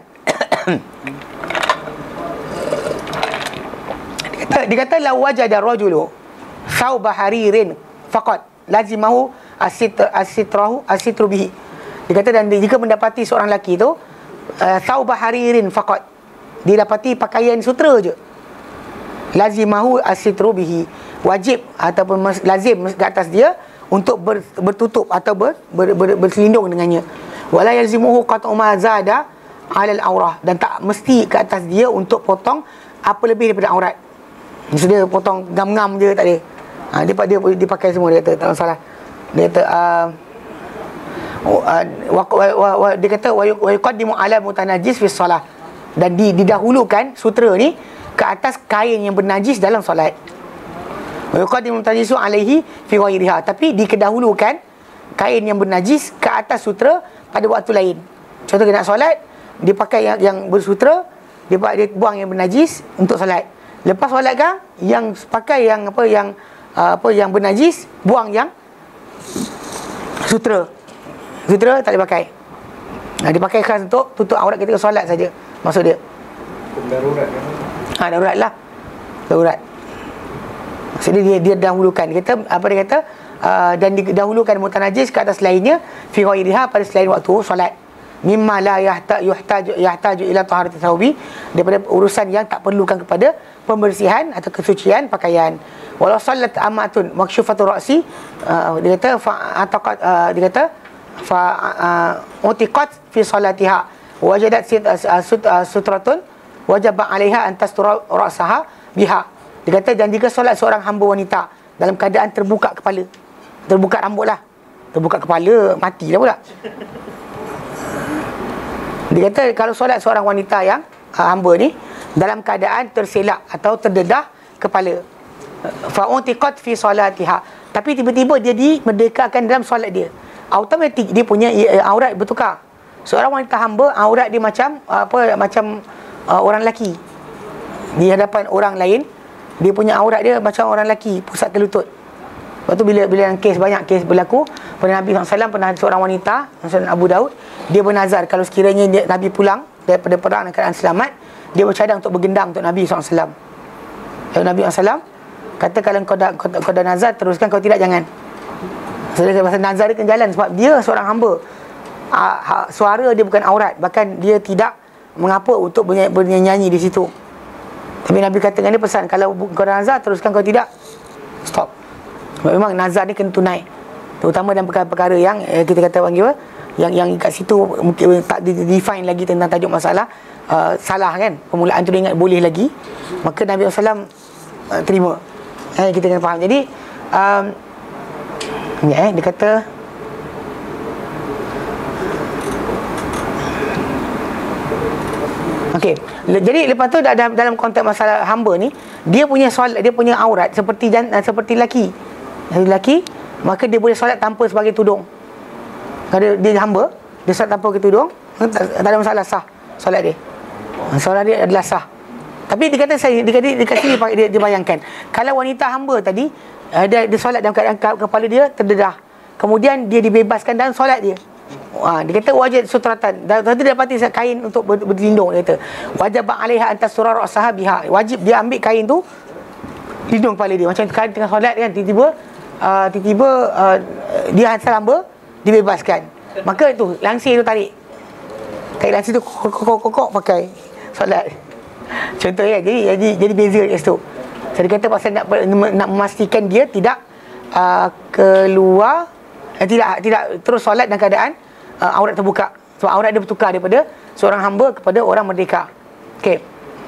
dikata dikata la wajada rajulu thawba haririn faqat lazimahu asitr asitrahu asitru bihi. Dikata dan jika mendapati seorang lelaki tu uh, thawba haririn faqat, dia dapati pakaian sutera je, lazimahu asitru bihi, wajib ataupun mas, lazim ke atas dia untuk ber, bertutup atau ber, ber, ber, berselindung dengannya. Wala yazimuhu qat'u ma zada 'ala al-aurah, dan tak mesti ke atas dia untuk potong apa lebih daripada aurat. Maksudnya dia potong ngam-ngam je tak ada. Ha, dia dia dia pakai semua, dia kata tak masalah. Dia kata uh, uh, wa, wa, wa, wa, dia kata wa yuqaddimu 'ala mutanajjis fi shalah, dan di, didahulukan sutera ni ke atas kain yang bernajis dalam solat. Wa yuqaddimu tajisu alaihi fi ghairiha, tapi dikedahulukan kain yang bernajis ke atas sutera pada waktu lain. Contoh dia nak solat, dia pakai yang, yang bersutera, dia, dia buang yang bernajis untuk solat. Lepas solat kan, yang pakai yang apa yang uh, apa yang bernajis, buang yang sutera. Sutera tak boleh pakai. Nah, dia pakai khas untuk tutup aurat ketika solat saja. Maksud dia. Darurat kan. Ha, darurat lah. Darurat. Maksudnya dia dia dahulukan. Dia kata apa dia kata uh, dan didahulukan mutanajis ke atas lainnya fi ghairiha, pada selain waktu solat. Mimma la yahtaju yahtaju yahtaju ila taharati thawbi, daripada urusan yang tak perlukan kepada pembersihan atau kesucian pakaian. Walau sallat amatun maksyufatu ra'si, uh, dia kata fa ataqat uh, dia kata fa uh, utiqat fi salatiha wajadat sutratun wajaba 'alaiha an tastura ra'saha biha. Dia kata dan jika solat seorang hamba wanita dalam keadaan terbuka kepala, terbuka rambut lah, terbuka kepala mati lah pula. Dia kata kalau solat seorang wanita yang uh, hamba ni dalam keadaan terselak atau terdedah kepala, fa'utiqat fi salatiha, tapi tiba-tiba dia dimerdekakan dalam solat dia, automatik dia punya uh, aurat bertukar. Seorang wanita hamba aurat dia macam uh, apa macam uh, orang lelaki di hadapan orang lain, dia punya aurat dia macam orang lelaki, pusat ke lutut. Lepas tu bila bila kes banyak kes berlaku pada Nabi sallallahu alaihi wasallam, pernah seorang wanita, Sunan Abu Daud, dia bernazar kalau sekiranya dia, Nabi pulang daripada perang dalam keadaan selamat, dia bercadang untuk bergendang untuk Nabi sallallahu alaihi wasallam. Lalu Nabi sallallahu alaihi wasallam kata kalau kau dah kau, kau dah nazar teruskan, kalau tidak jangan. Sebab so, nazar dia kan jalan sebab dia seorang hamba. Ha, ha, suara dia bukan aurat, bahkan dia tidak mengapa untuk bernyanyi, bernyanyi di situ. Tapi Nabi kata dengan dia pesan, kalau kau dah nazar teruskan, kalau tidak stop. Sebab memang nazar ni kena tunai, terutama dalam perkara-perkara yang eh, kita kata panggil apa, yang yang kat situ mungkin tak define lagi tentang tajuk masalah uh, salah kan, permulaan tu dia ingat boleh lagi, maka Nabi sallallahu alaihi wasallam uh, terima. Eh, kita kena faham. Jadi um, ya, eh, dia kata okey. Jadi lepas tu dalam dalam konteks masalah hamba ni, dia punya solat, dia punya aurat seperti jan, seperti lelaki. Lelaki, maka dia boleh solat tanpa sebagai tudung. Kalau dia, dia hamba, dia solat tanpa pakai tudung, tak, tak ada masalah, sah solat dia. Solat dia adalah sah. Tapi dia kata saya dia, dia, dia, dia, dia, dia bayangkan kalau wanita hamba tadi uh, dia, dia solat dalam keadaan kepala dia terdedah, kemudian dia dibebaskan dalam solat dia. Ha, dia kata wajib sutratan. Tadi dia dapati kain untuk ber, berlindung. Dia kata wajib 'alaiha antas surah ra'saha biha. Wajib dia ambil kain tu lindung kepala dia. Macam kain tengah solat kan, tiba-tiba uh, tiba-tiba uh, dia asal hamba dibebaskan. Maka tu langsir tu tarik. Tarik dalam situ kokok-kokok pakai solat. Contoh ya, jadi jadi jadi beza kat situ. Saya kata pasal nak nak memastikan dia tidak uh, keluar eh, tidak tidak terus solat dalam keadaan uh, aurat terbuka. Sebab aurat dia bertukar daripada seorang hamba kepada orang merdeka. Okey.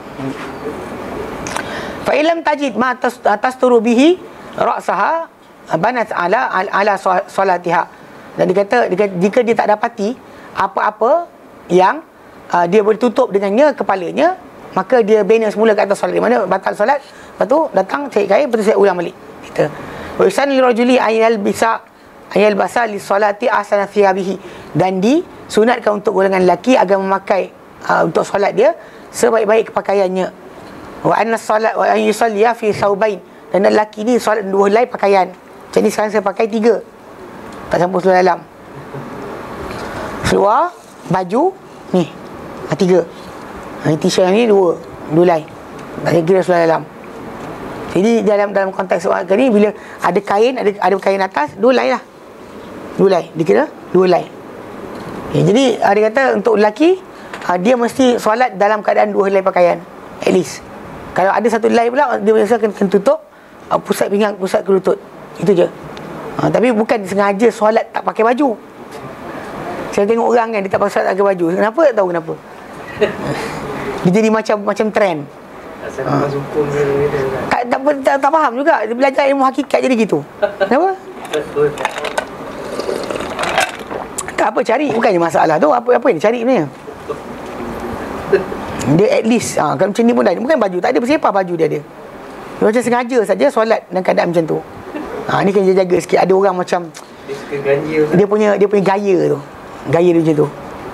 Fa illam tajid ma tasturu bihi ra'saha banat ala ala solatiha. Dan dia kata, dia kata jika dia tak dapati apa-apa yang uh, dia boleh tutup dengannya kepalanya, maka dia bina semula ke atas solat. Di mana batal solat, lepas tu datang cari kain, lepas tu saya ulang balik. Kita wa isan lirajuli ayal bisa ayal basa li solati asana thiyabihi, dan disunatkan untuk golongan lelaki agar memakai uh, untuk solat dia sebaik-baik pakaiannya. Wa anna salat wa an yusalliya fi thawbain, dan lelaki ni solat dua helai pakaian. Macam ni sekarang saya pakai tiga, tak campur seluar dalam. Seluar, baju ni ha, tiga. Ha, t-shirt ni dua, dua helai. Tak kira seluar dalam. Jadi dalam dalam konteks soal ni, bila ada kain, ada ada kain atas, dua helai lah. Dua helai, dikira dua helai. Okay, jadi ada kata untuk lelaki, ha, dia mesti solat dalam keadaan dua helai pakaian, at least. Kalau ada satu helai pula, dia biasa kena tutup uh, pusat pinggang, pusat ke lutut. Itu je. Ha, tapi bukan sengaja solat tak pakai baju. Saya tengok orang kan, dia tak pakai pakai baju. Kenapa? Tak tahu kenapa. Dia jadi macam macam trend. Ha. Tak, tak, tak, tak faham juga. Dia belajar ilmu hakikat jadi gitu. Kenapa? Tak apa, cari. Bukannya masalah tu. Apa apa yang dia cari sebenarnya? Dia at least ha, kalau macam ni pun dah, bukan baju, tak ada bersepah baju dia ada. Dia macam sengaja saja solat dalam keadaan macam tu. Ha, ni kena jaga sikit. Ada orang macam dia suka ganja, dia punya dia punya gaya tu. Gaya dia macam tu.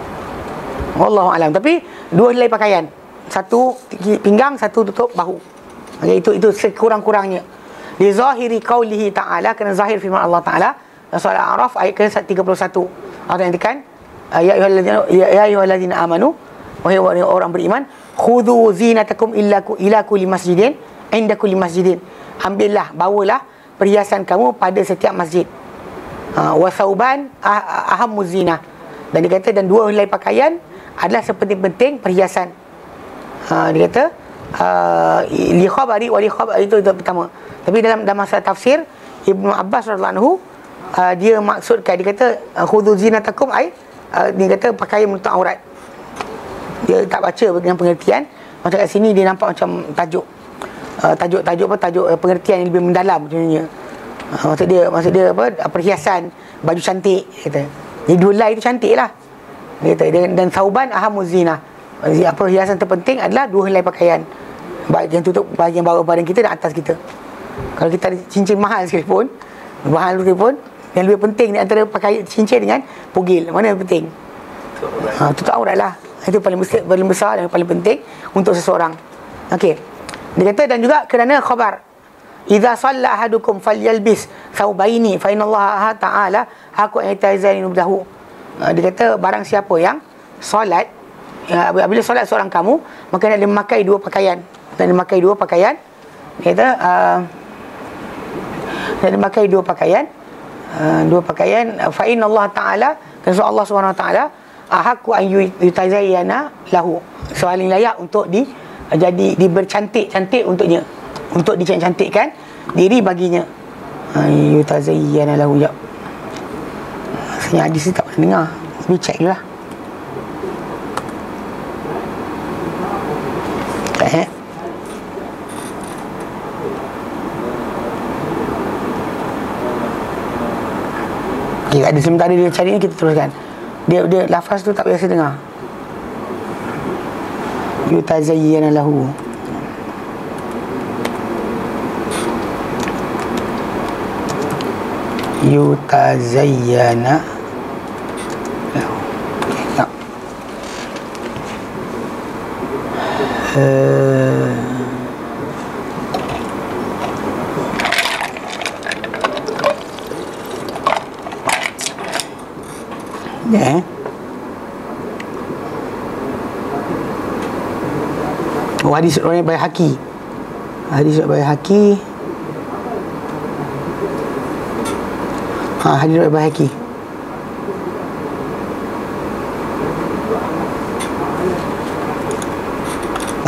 Wallahu alam. Tapi dua helai pakaian. Satu pinggang, satu tutup bahu. Okay, itu itu sekurang-kurangnya. Li zahiri qaulihi ta'ala, kena zahir firman Allah Taala dalam surah Al-A'raf ayat ke tiga puluh satu. Allah nyatakan, ya ayyuhallazina ya ayyuhallazina amanu, wahai orang beriman, khudhu zinatakum illa ila kulli masjidin inda kulli masjidin. Ambillah, bawalah perhiasan kamu pada setiap masjid. Ha, wa thauban ah, ahammu zina. Dan dia kata, dan dua helai pakaian adalah sepenting-penting perhiasan. Ha, dia kata uh, li khabari wa li khabar, itu, itu pertama. Tapi dalam dalam masalah tafsir, Ibnu Abbas radhiyallahu anhu uh, dia maksudkan, dia kata khudhu zinatakum ai uh, dia kata pakaian menutup aurat. Dia tak baca dengan pengertian. Macam kat sini dia nampak macam tajuk uh, tajuk-tajuk apa tajuk uh, pengertian yang lebih mendalam sebenarnya. Uh, maksud dia maksud dia apa, perhiasan, baju cantik, kata. Jadi dua helai itu cantik lah. Dia kata, dan, dan sauban ahamuz zina. Apa perhiasan terpenting adalah dua helai pakaian, bahagian tutup bahagian bawah badan kita dan atas kita. Kalau kita ada cincin mahal sekalipun, mahal sekalipun, yang lebih penting ni antara pakai cincin dengan pugil, mana yang penting? Ha, tutup aurat lah. Itu paling besar, paling besar dan paling penting untuk seseorang. Okey. Dia kata, dan juga kerana khabar, idza shalla ahadukum falyalbis thawbaini fa innallaha ta'ala haqqu aytazani nubdahu. Dia kata, barang siapa yang solat, ya, bila solat seorang kamu, maka dia memakai dua pakaian. Dan dia memakai dua pakaian. Dia kata, uh, dan dia memakai dua pakaian. Uh, dua pakaian. Fa innallaha ta'ala, kerana Allah Subhanahu wa taala ahaqu an yutazayyana lahu, soaling layak untuk di jadi dibercantik-cantik untuknya, untuk dicantik-cantikkan diri baginya. Yutazayyana lahu. Ya, saya hadis ni tak pernah dengar. Ni check dulu lah. Eh okay, ada sementara dia cari ni, kita teruskan. Dia dia lafaz tu tak biasa dengar. Yutazayyana lahu. Yutazayyana lahu. Tak. Uh, ya. Oh, hadis riwayat Baihaqi. Hadis riwayat Baihaqi. Ha, hadis riwayat Baihaqi.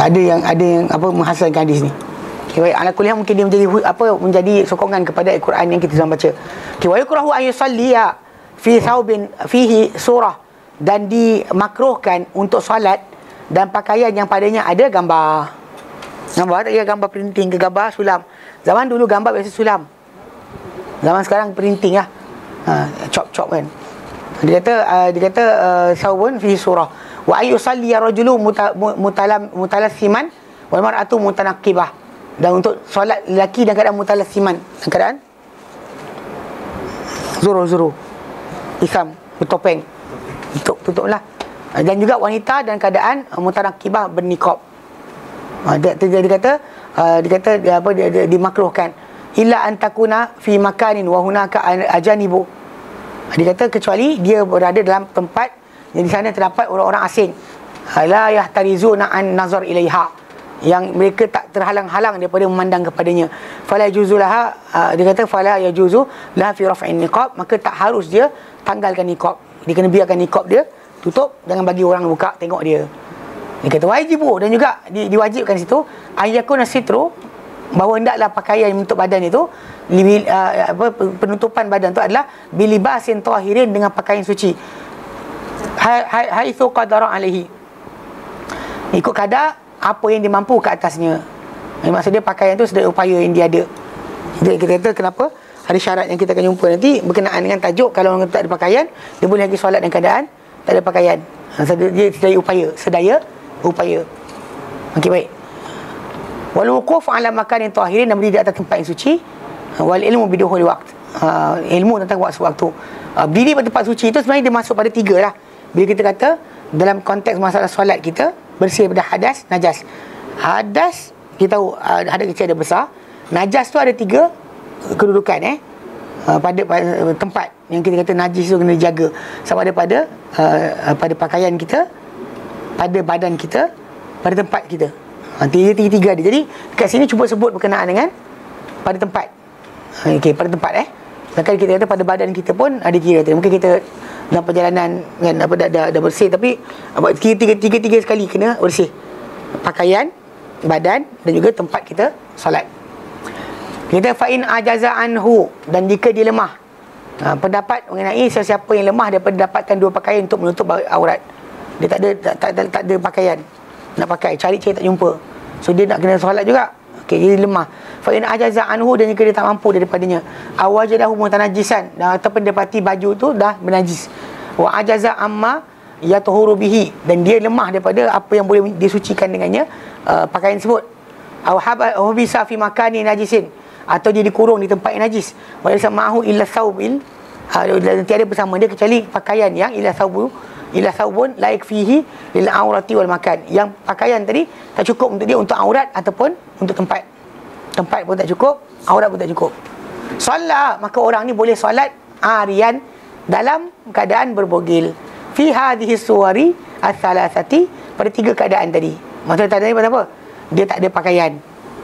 ada yang ada yang apa menghasilkan hadis ni. Okay, baik, ala kuliah mungkin dia menjadi apa menjadi sokongan kepada Al-Quran yang kita sedang baca. Okay, wa yukrahu an yusalliya fi thawbin fihi surah, dan dimakruhkan untuk solat dan pakaian yang padanya ada gambar. Gambar tak kira gambar printing ke gambar sulam. Zaman dulu gambar biasa sulam. Zaman sekarang printing lah. Ha, chop-chop kan. Dia kata uh, dia kata uh, thawbun fihi surah. Wa ay yusalli rajulu mutalam mutalassiman wal mar'atu mutanaqqibah. Dan untuk solat lelaki dalam keadaan mutalassiman, dalam keadaan zuru-zuru, isam, bertopeng, tutup tutuplah. Dan juga wanita dalam keadaan uh, mutanaqqibah, berniqab. Uh, dia, dia, dia kata uh, dia kata dia, apa dia, dia dimakruhkan illa an takuna fi makanin wa hunaka ajanibu. Dia kata kecuali dia berada dalam tempat yang di sana terdapat orang-orang asing, la yahtarizuna an nazar ilaiha, yang mereka tak terhalang-halang daripada memandang kepadanya. Fala yajuzulaha, uh, dia kata fala yajuzu la fi raf'in niqab, maka tak harus dia tanggalkan niqab. Dia kena biarkan niqab dia tutup, jangan bagi orang buka tengok dia. Dia kata wajibu, dan juga di, diwajibkan situ ayyakuna sitru, bahawa hendaklah pakaian untuk badan itu li, uh, apa, penutupan badan itu adalah bilibasin tahirin, dengan pakaian suci, haitsu qadara alaihi, ikut kadar apa yang dia mampu ke atasnya. Eh, maksud dia pakaian tu sedaya upaya yang dia ada. Jadi kita kata kenapa ada syarat yang kita akan jumpa nanti berkenaan dengan tajuk. Kalau orang tak ada pakaian, dia boleh lagi solat dalam keadaan tak ada pakaian. Maksud dia sedaya upaya, sedaya upaya. Okey, baik. Wal wuquf ala makanin tahirin, dan berdiri di atas tempat yang suci. Wal ilmu biduhul waqt, uh, ilmu tentang waktu-waktu. Uh, berdiri pada tempat suci itu sebenarnya dia masuk pada tiga lah. Bila kita kata dalam konteks masalah solat kita, bersih daripada hadas, najas. Hadas kita tahu uh, hadas kecil ada besar. Najas tu ada tiga kedudukan eh uh, pada, pada tempat yang kita kata najis tu kena dijaga. Sama ada pada uh, pada pakaian kita, pada badan kita, pada tempat kita. Ha, tiga-tiga dia. Jadi kat sini cuba sebut berkenaan dengan pada tempat. Okey, pada tempat eh. Sedangkan kita kata pada badan kita pun ada kira tu. Mungkin kita dalam perjalanan kan apa dah, dah, dah bersih, tapi apa tiga tiga tiga sekali kena bersih. Pakaian, badan, dan juga tempat kita solat. Kita fa in ajaza anhu, dan jika dia lemah. Ha, pendapat mengenai sesiapa yang lemah daripada dapatkan dua pakaian untuk menutup aurat. Dia tak ada tak, tak, tak, tak ada pakaian nak pakai, cari-cari tak jumpa. So dia nak kena solat juga. Okey, dia lemah. Fa in ajaza anhu, dan jika dia tak mampu daripadanya, awajadahu mutanajisan, dan ataupun dapati baju tu dah bernajis. Wa ajaza amma yatuhuru bihi, dan dia lemah daripada apa yang boleh disucikan dengannya uh, pakaian tersebut. Aw habisa fi makani najisin, atau dia dikurung di tempat yang najis. Wa laysa ma'ahu illa thawbil, dan tiada bersama dia kecuali pakaian yang illa thawbu illa thawbun la yakfihi lil aurati wal makan, yang pakaian tadi tak cukup untuk dia untuk aurat ataupun untuk tempat. Tempat pun tak cukup, aurat pun tak cukup. Solat, maka orang ni boleh solat arian, dalam keadaan berbogil, fi hadhihi suwari ats-thalathati, pada tiga keadaan tadi. Maksudnya tadi pasal apa? Dia tak ada pakaian,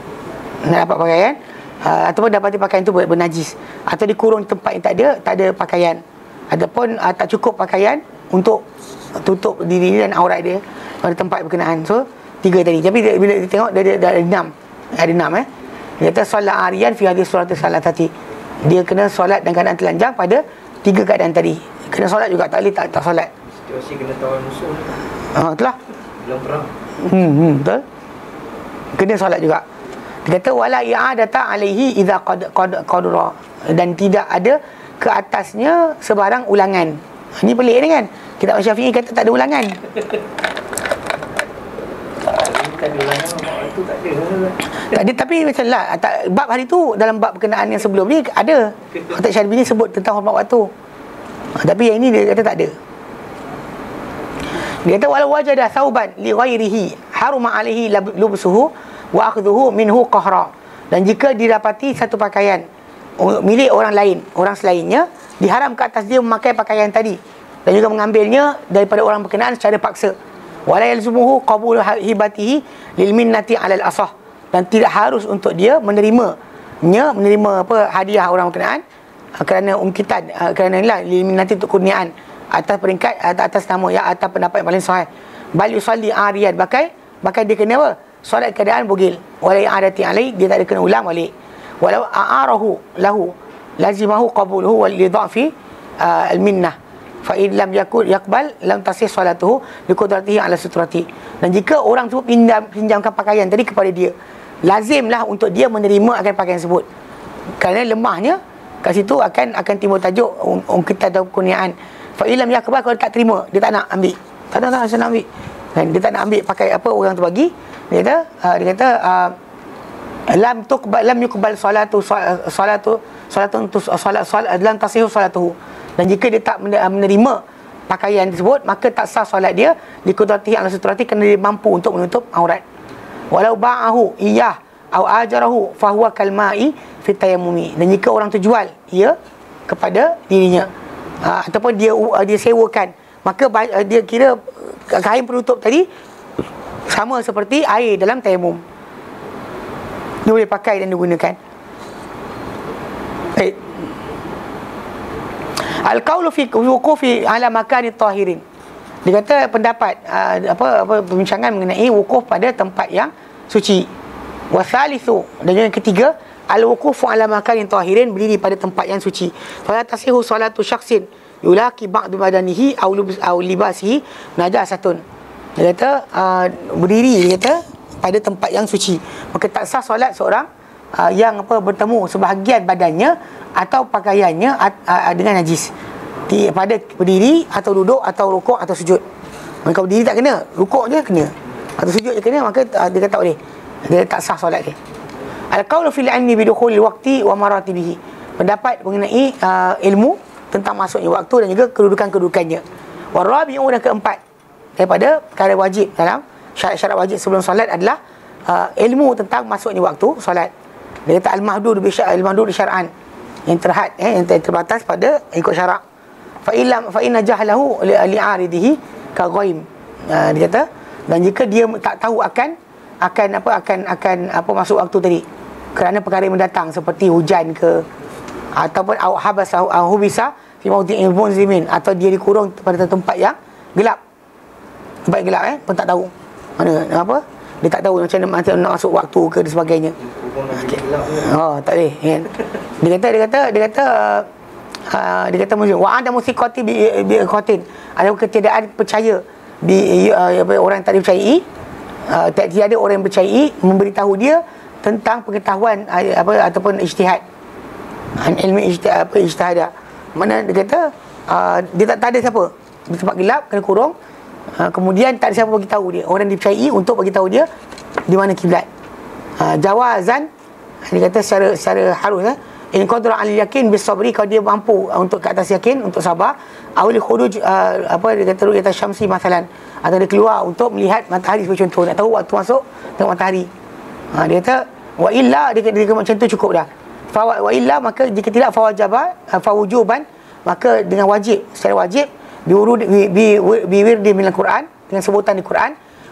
nak dapat pakaian, uh, ataupun dapati pakaian tu bernajis, atau dikurung di tempat yang tak ada tak ada pakaian, ataupun uh, tak cukup pakaian untuk tutup diri dan aurat dia pada tempat berkenaan. So tiga tadi. Tapi dia, bila kita tengok dia, dia, dia ada enam. Ada enam eh. Dia kata solat arian fi hadhihi surat salatati. Dia kena solat dalam keadaan telanjang pada tiga keadaan tadi. Kena solat juga, tak boleh tak, tak solat. Situasi kena tawan musuh. Ha, itulah. Belum perang. Hmm, hmm, betul. Kena solat juga. Dia kata wala i'adata alaihi idza qad qad qadra, dan tidak ada ke atasnya sebarang ulangan. Ini pelik ni kan. Kitab Syafi'i kata tak ada ulangan. Tak ada ulangan, itu tak ada. Tak ada, tapi macam lah tak, bab hari tu dalam bab berkenaan yang sebelum ni ada. Kitab Syafi'i ni sebut tentang hormat waktu. Ha, tapi yang ini dia kata tak ada. Dia kata walau wajada thawban li ghairihi haruma alaihi lubsuhu wa akhdhuhu minhu qahra, dan jika didapati satu pakaian milik orang lain, orang selainnya, diharam ke atas dia memakai pakaian tadi, dan juga mengambilnya daripada orang berkenaan secara paksa. Wala yalzumuhu qabul hibatihi lil minnati 'ala al-asah, dan tidak harus untuk dia menerimanya, menerima apa hadiah orang berkenaan kerana ungkitan, kerana inilah lil minnati untuk kurniaan atas peringkat atas, atas nama ya atas pendapat yang paling sahih. Bal yusalli ariyan, pakai pakai dia kena apa? solat keadaan bugil, wala i'adati alai, dia tak ada kena ulang balik. Walau a'arahu lahu lazimahu qabuluhu wal lidhafi uh, al-minnah. Fa in lam yakun yaqbal lam tasih salatuhu liqudratihi ala sutrati. Dan jika orang tu pinjam pinjamkan pakaian tadi kepada dia, lazimlah untuk dia menerima akan pakaian tersebut. Kerana lemahnya kat situ akan akan timbul tajuk um, kita ada kurniaan. Fa in lam yaqbal, kalau tak terima, dia tak nak ambil. Tak nak, tak nak, saya nak ambil. Dan dia tak nak ambil pakai apa orang tu bagi. Dia kata uh, dia kata uh, lam tuqbal lam yuqbal salatu salatu salatun salat salat lam tasihu salatuhu. Dan jika dia tak menerima pakaian tersebut, maka tak sah solat dia liqudratihi ala sutrati, kerana dia mampu untuk menutup aurat. Walau ba'ahu iyah au ajarahu fa huwa kal ma'i fi tayammumi. Dan jika orang tu jual ia kepada dirinya, uh, ataupun dia uh, dia sewakan, maka uh, dia kira kain penutup tadi sama seperti air dalam tayamum. Dia boleh pakai dan digunakan. Baik. Al-qaulu fi wuqufi ala makani tahirin. Dia kata pendapat uh, apa apa perbincangan mengenai wukuf pada tempat yang suci. Wa thalithu, dan yang ketiga, al-wuqufu ala makani tahirin, berdiri pada tempat yang suci. Fa tasihu salatu syakhsin yulaqi ba'du badanihi aw aw libasihi najasatun. Dia kata uh, berdiri, dia kata pada tempat yang suci, maka tak sah solat seorang uh, yang apa bertemu sebahagian badannya atau pakaiannya uh, uh, dengan najis. Di, pada berdiri atau duduk atau rukuk atau sujud. Maka berdiri tak kena, rukuk je kena, atau sujud je kena, maka uh, dia kata tak boleh, dia tak sah solat dia. Al-qaulu fil ilmi bi dukhulil waqti wa maratibihi. Pendapat mengenai uh, ilmu tentang masuknya waktu dan juga kedudukan-kedudukannya. Wa rabi'u, dan keempat daripada perkara wajib dalam syarat-syarat wajib sebelum solat adalah uh, ilmu tentang masuknya waktu solat. Dia kata al-mahdud bi syar' al-mahdud syar'an, yang terhad eh, yang terbatas pada ikut syarak. Fa illam fa inna jahlahu li'aridihi ka ghaim. Uh, dia kata, dan jika dia tak tahu akan akan apa akan akan apa masuk waktu tadi kerana perkara yang mendatang seperti hujan ke, ataupun au habasa au hubisa fi mawdi'in munzimin, atau dia dikurung pada tempat yang gelap, tempat gelap eh pun tak tahu mana apa, dia tak tahu macam mana nak masuk waktu ke dan sebagainya. Okay. Oh, tak boleh kan. Dia kata dia kata dia kata uh, dia kata muslim wa ada musiqati bi bi qatin, ada ketiadaan percaya di uh, orang yang tak dipercayai, uh, tak tiada orang yang percayai memberitahu dia tentang pengetahuan uh, apa ataupun ijtihad, an ilmi ijtihad apa ijtihad. Mana dia kata uh, dia tak, tak ada siapa di tempat gelap, kena kurung. Ha, kemudian tak ada siapa bagi tahu dia, orang dipercayai untuk bagi tahu dia di mana kiblat. Ha, jawazan, dia kata secara secara harus eh, in qadra al yakin bis sabri, kalau dia mampu untuk ke atas yakin untuk sabar, awli khuruj uh, apa dia kata ru'yat syamsi masalan, atau dia keluar untuk melihat matahari sebagai contoh, nak tahu waktu masuk tengok matahari. Ha, dia kata wa illa, dia kata, dia kata macam tu cukup dah. Fa wa illa, maka jika tidak fawajaba fawujuban, maka dengan wajib, secara wajib biurud bi bi bi wirdi min al-Quran, dengan sebutan di Quran,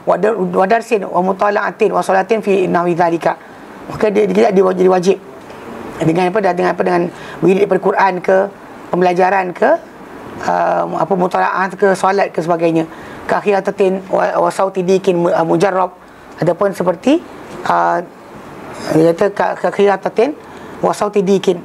wa darsin wa mutala'atin wa salatin fi nawi dzalika, maka dia dia jadi wajib dengan apa dengan apa dengan wirid daripada Quran ke, pembelajaran ke, uh, apa mutala'at ke, solat ke sebagainya. Ka khiyatatin wa, wa sauti dikin mujarrab, ataupun seperti uh, dia kata ka khiyatatin wa sauti dikin,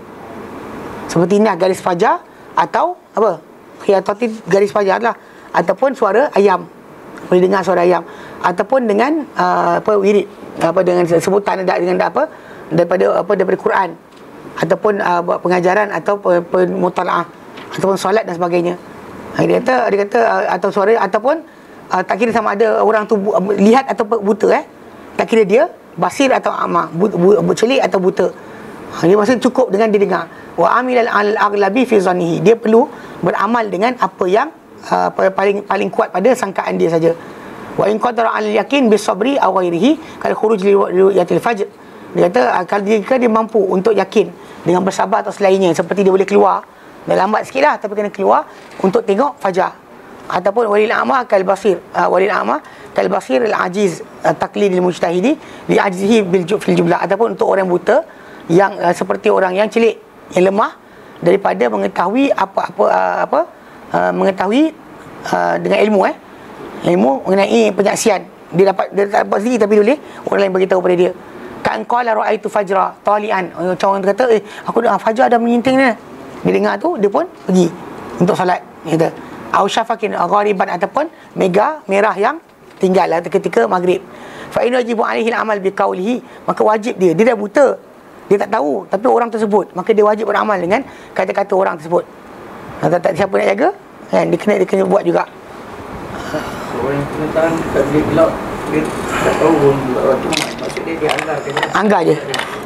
seperti ini garis fajar, atau apa khiyatati garis fajar lah, ataupun suara ayam, boleh dengar suara ayam, ataupun dengan uh, apa wirid, apa dengan sebutan dengan apa daripada apa daripada Quran, ataupun uh, buat pengajaran atau pemutalaah, ataupun solat dan sebagainya. Dia kata dia kata uh, atau suara, ataupun uh, tak kira sama ada orang tu bu, uh, lihat atau buta eh, tak kira dia basir atau amah, but, but, but, celik atau buta. Ha, dia maksud cukup dengan dia dengar. Wa amilal al-aghlabi fi zannihi, dia perlu beramal dengan apa yang uh, paling paling kuat pada sangkaan dia saja. Wa in qadara al-yakin bis sabri aw ghairihi kal khuruj li ru'yatil fajr. Dia kata kalau dia, dia mampu untuk yakin dengan bersabar atau selainnya, seperti dia boleh keluar, dah lambat sikit lah tapi kena keluar untuk tengok fajar. Ataupun walil a'ma kal basir, uh, walil a'ma kal basir al-ajiz uh, taqlidil mujtahidi li ajzihi bil fil jumlah, ataupun untuk orang buta yang uh, seperti orang yang celik, yang lemah daripada mengetahui apa-apa uh, apa uh, mengetahui uh, dengan ilmu eh ilmu mengenai penyaksian Dia dapat dia tak dapat sendiri tapi dia boleh orang lain beritahu pada dia. Kan qala ra'aitu fajra talian. Macam orang kata, eh aku dengar fajar dah menyinting ni. Dia dengar tu, dia pun pergi untuk solat. Kata au syafakin ghariban, ataupun mega merah yang tinggal lah ketika maghrib. Fa in wajibu alaihi al-amal biqaulihi, maka wajib dia. Dia dah buta. Dia tak tahu, tapi orang tersebut, maka dia wajib beramal dengan kata-kata orang tersebut. Tak, tak siapa nak jaga? Kan dia kena dia kena buat juga. Orang yang kena tahan kat bilik gelap, dia tak tahu pun tu maksud dia dia anggar ke dia. Anggar je.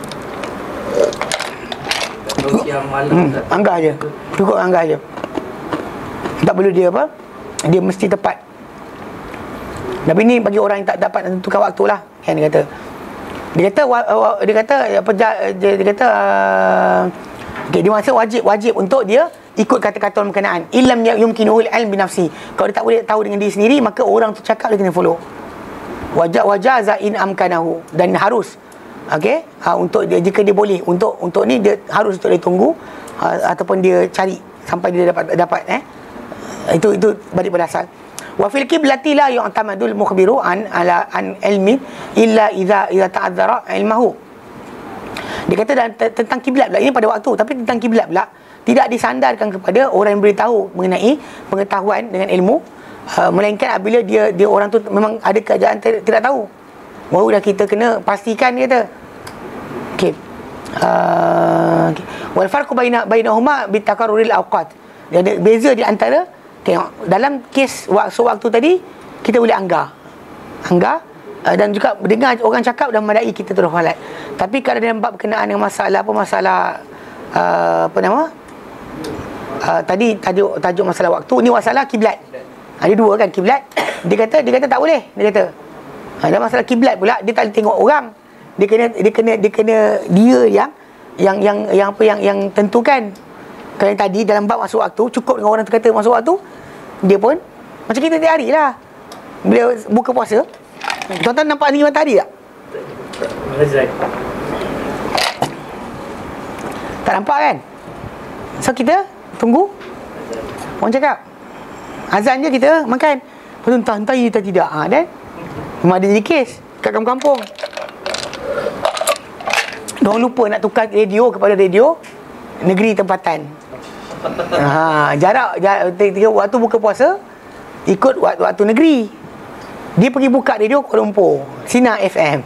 Tak tahu siang malam Hmm, tak. anggar je. Cukup anggar je. Tak perlu dia apa? Dia mesti tepat. Tapi ni bagi orang yang tak dapat tentukan waktu lah. Kan dia kata. Dia kata dia kata apa dia, dia kata uh, okey, dia maksud wajib wajib untuk dia ikut kata-kata orang berkenaan. Illam yumkinuhul ilm bi nafsi. Kalau dia tak boleh tahu dengan diri sendiri, maka orang tu cakap dia kena follow. Wajah wajah zain amkanahu, dan harus okey ha, untuk dia jika dia boleh untuk untuk ni dia harus untuk dia tunggu ha, ataupun dia cari sampai dia dapat dapat eh itu itu balik pada asal. Wa fil qiblati la yu'tamadul mukhbiru an ala an ilmi illa idza idza ta'azzara ilmuhu. Dia kata dan tentang kiblat pula, ini pada waktu, tapi tentang kiblat pula tidak disandarkan kepada orang yang beritahu mengenai pengetahuan dengan ilmu, uh, melainkan apabila dia dia orang tu memang ada keadaan tidak, tidak tahu. Baru dah kita kena pastikan, dia kata. Okey. Uh, okay. Wal farqu baina bainahuma bi takarruril awqat. Dia ada beza di antara, tengok dalam kes waktu waktu tadi kita boleh anggar. Anggar uh, dan juga dengar orang cakap dan memadai kita terus solat. Tapi kalau dalam bab berkenaan dengan masalah apa masalah uh, apa nama? Uh, tadi tajuk tajuk masalah waktu ni masalah kiblat. Ada dua kan kiblat. Dia kata dia kata tak boleh. Dia kata. Ha, dalam masalah kiblat pula dia tak boleh tengok orang. Dia kena dia kena dia kena dia yang yang yang yang apa yang yang tentukan. Kalau yang tadi dalam bab masuk waktu cukup dengan orang terkata masuk waktu, dia pun macam kita tiap hari lah. Bila buka puasa, tuan-tuan nampak ni matahari tak? Tak nampak kan? So kita tunggu orang cakap azan je kita makan. Lepas tu entah-entah kita tidak. Ha, dan memang ada jadi kes kat kampung-kampung. Diorang lupa nak tukar radio kepada radio negeri tempatan. Ha, jarak, jarak tiga waktu buka puasa ikut waktu, waktu negeri. Dia pergi buka radio Kuala Lumpur, Sinar F M.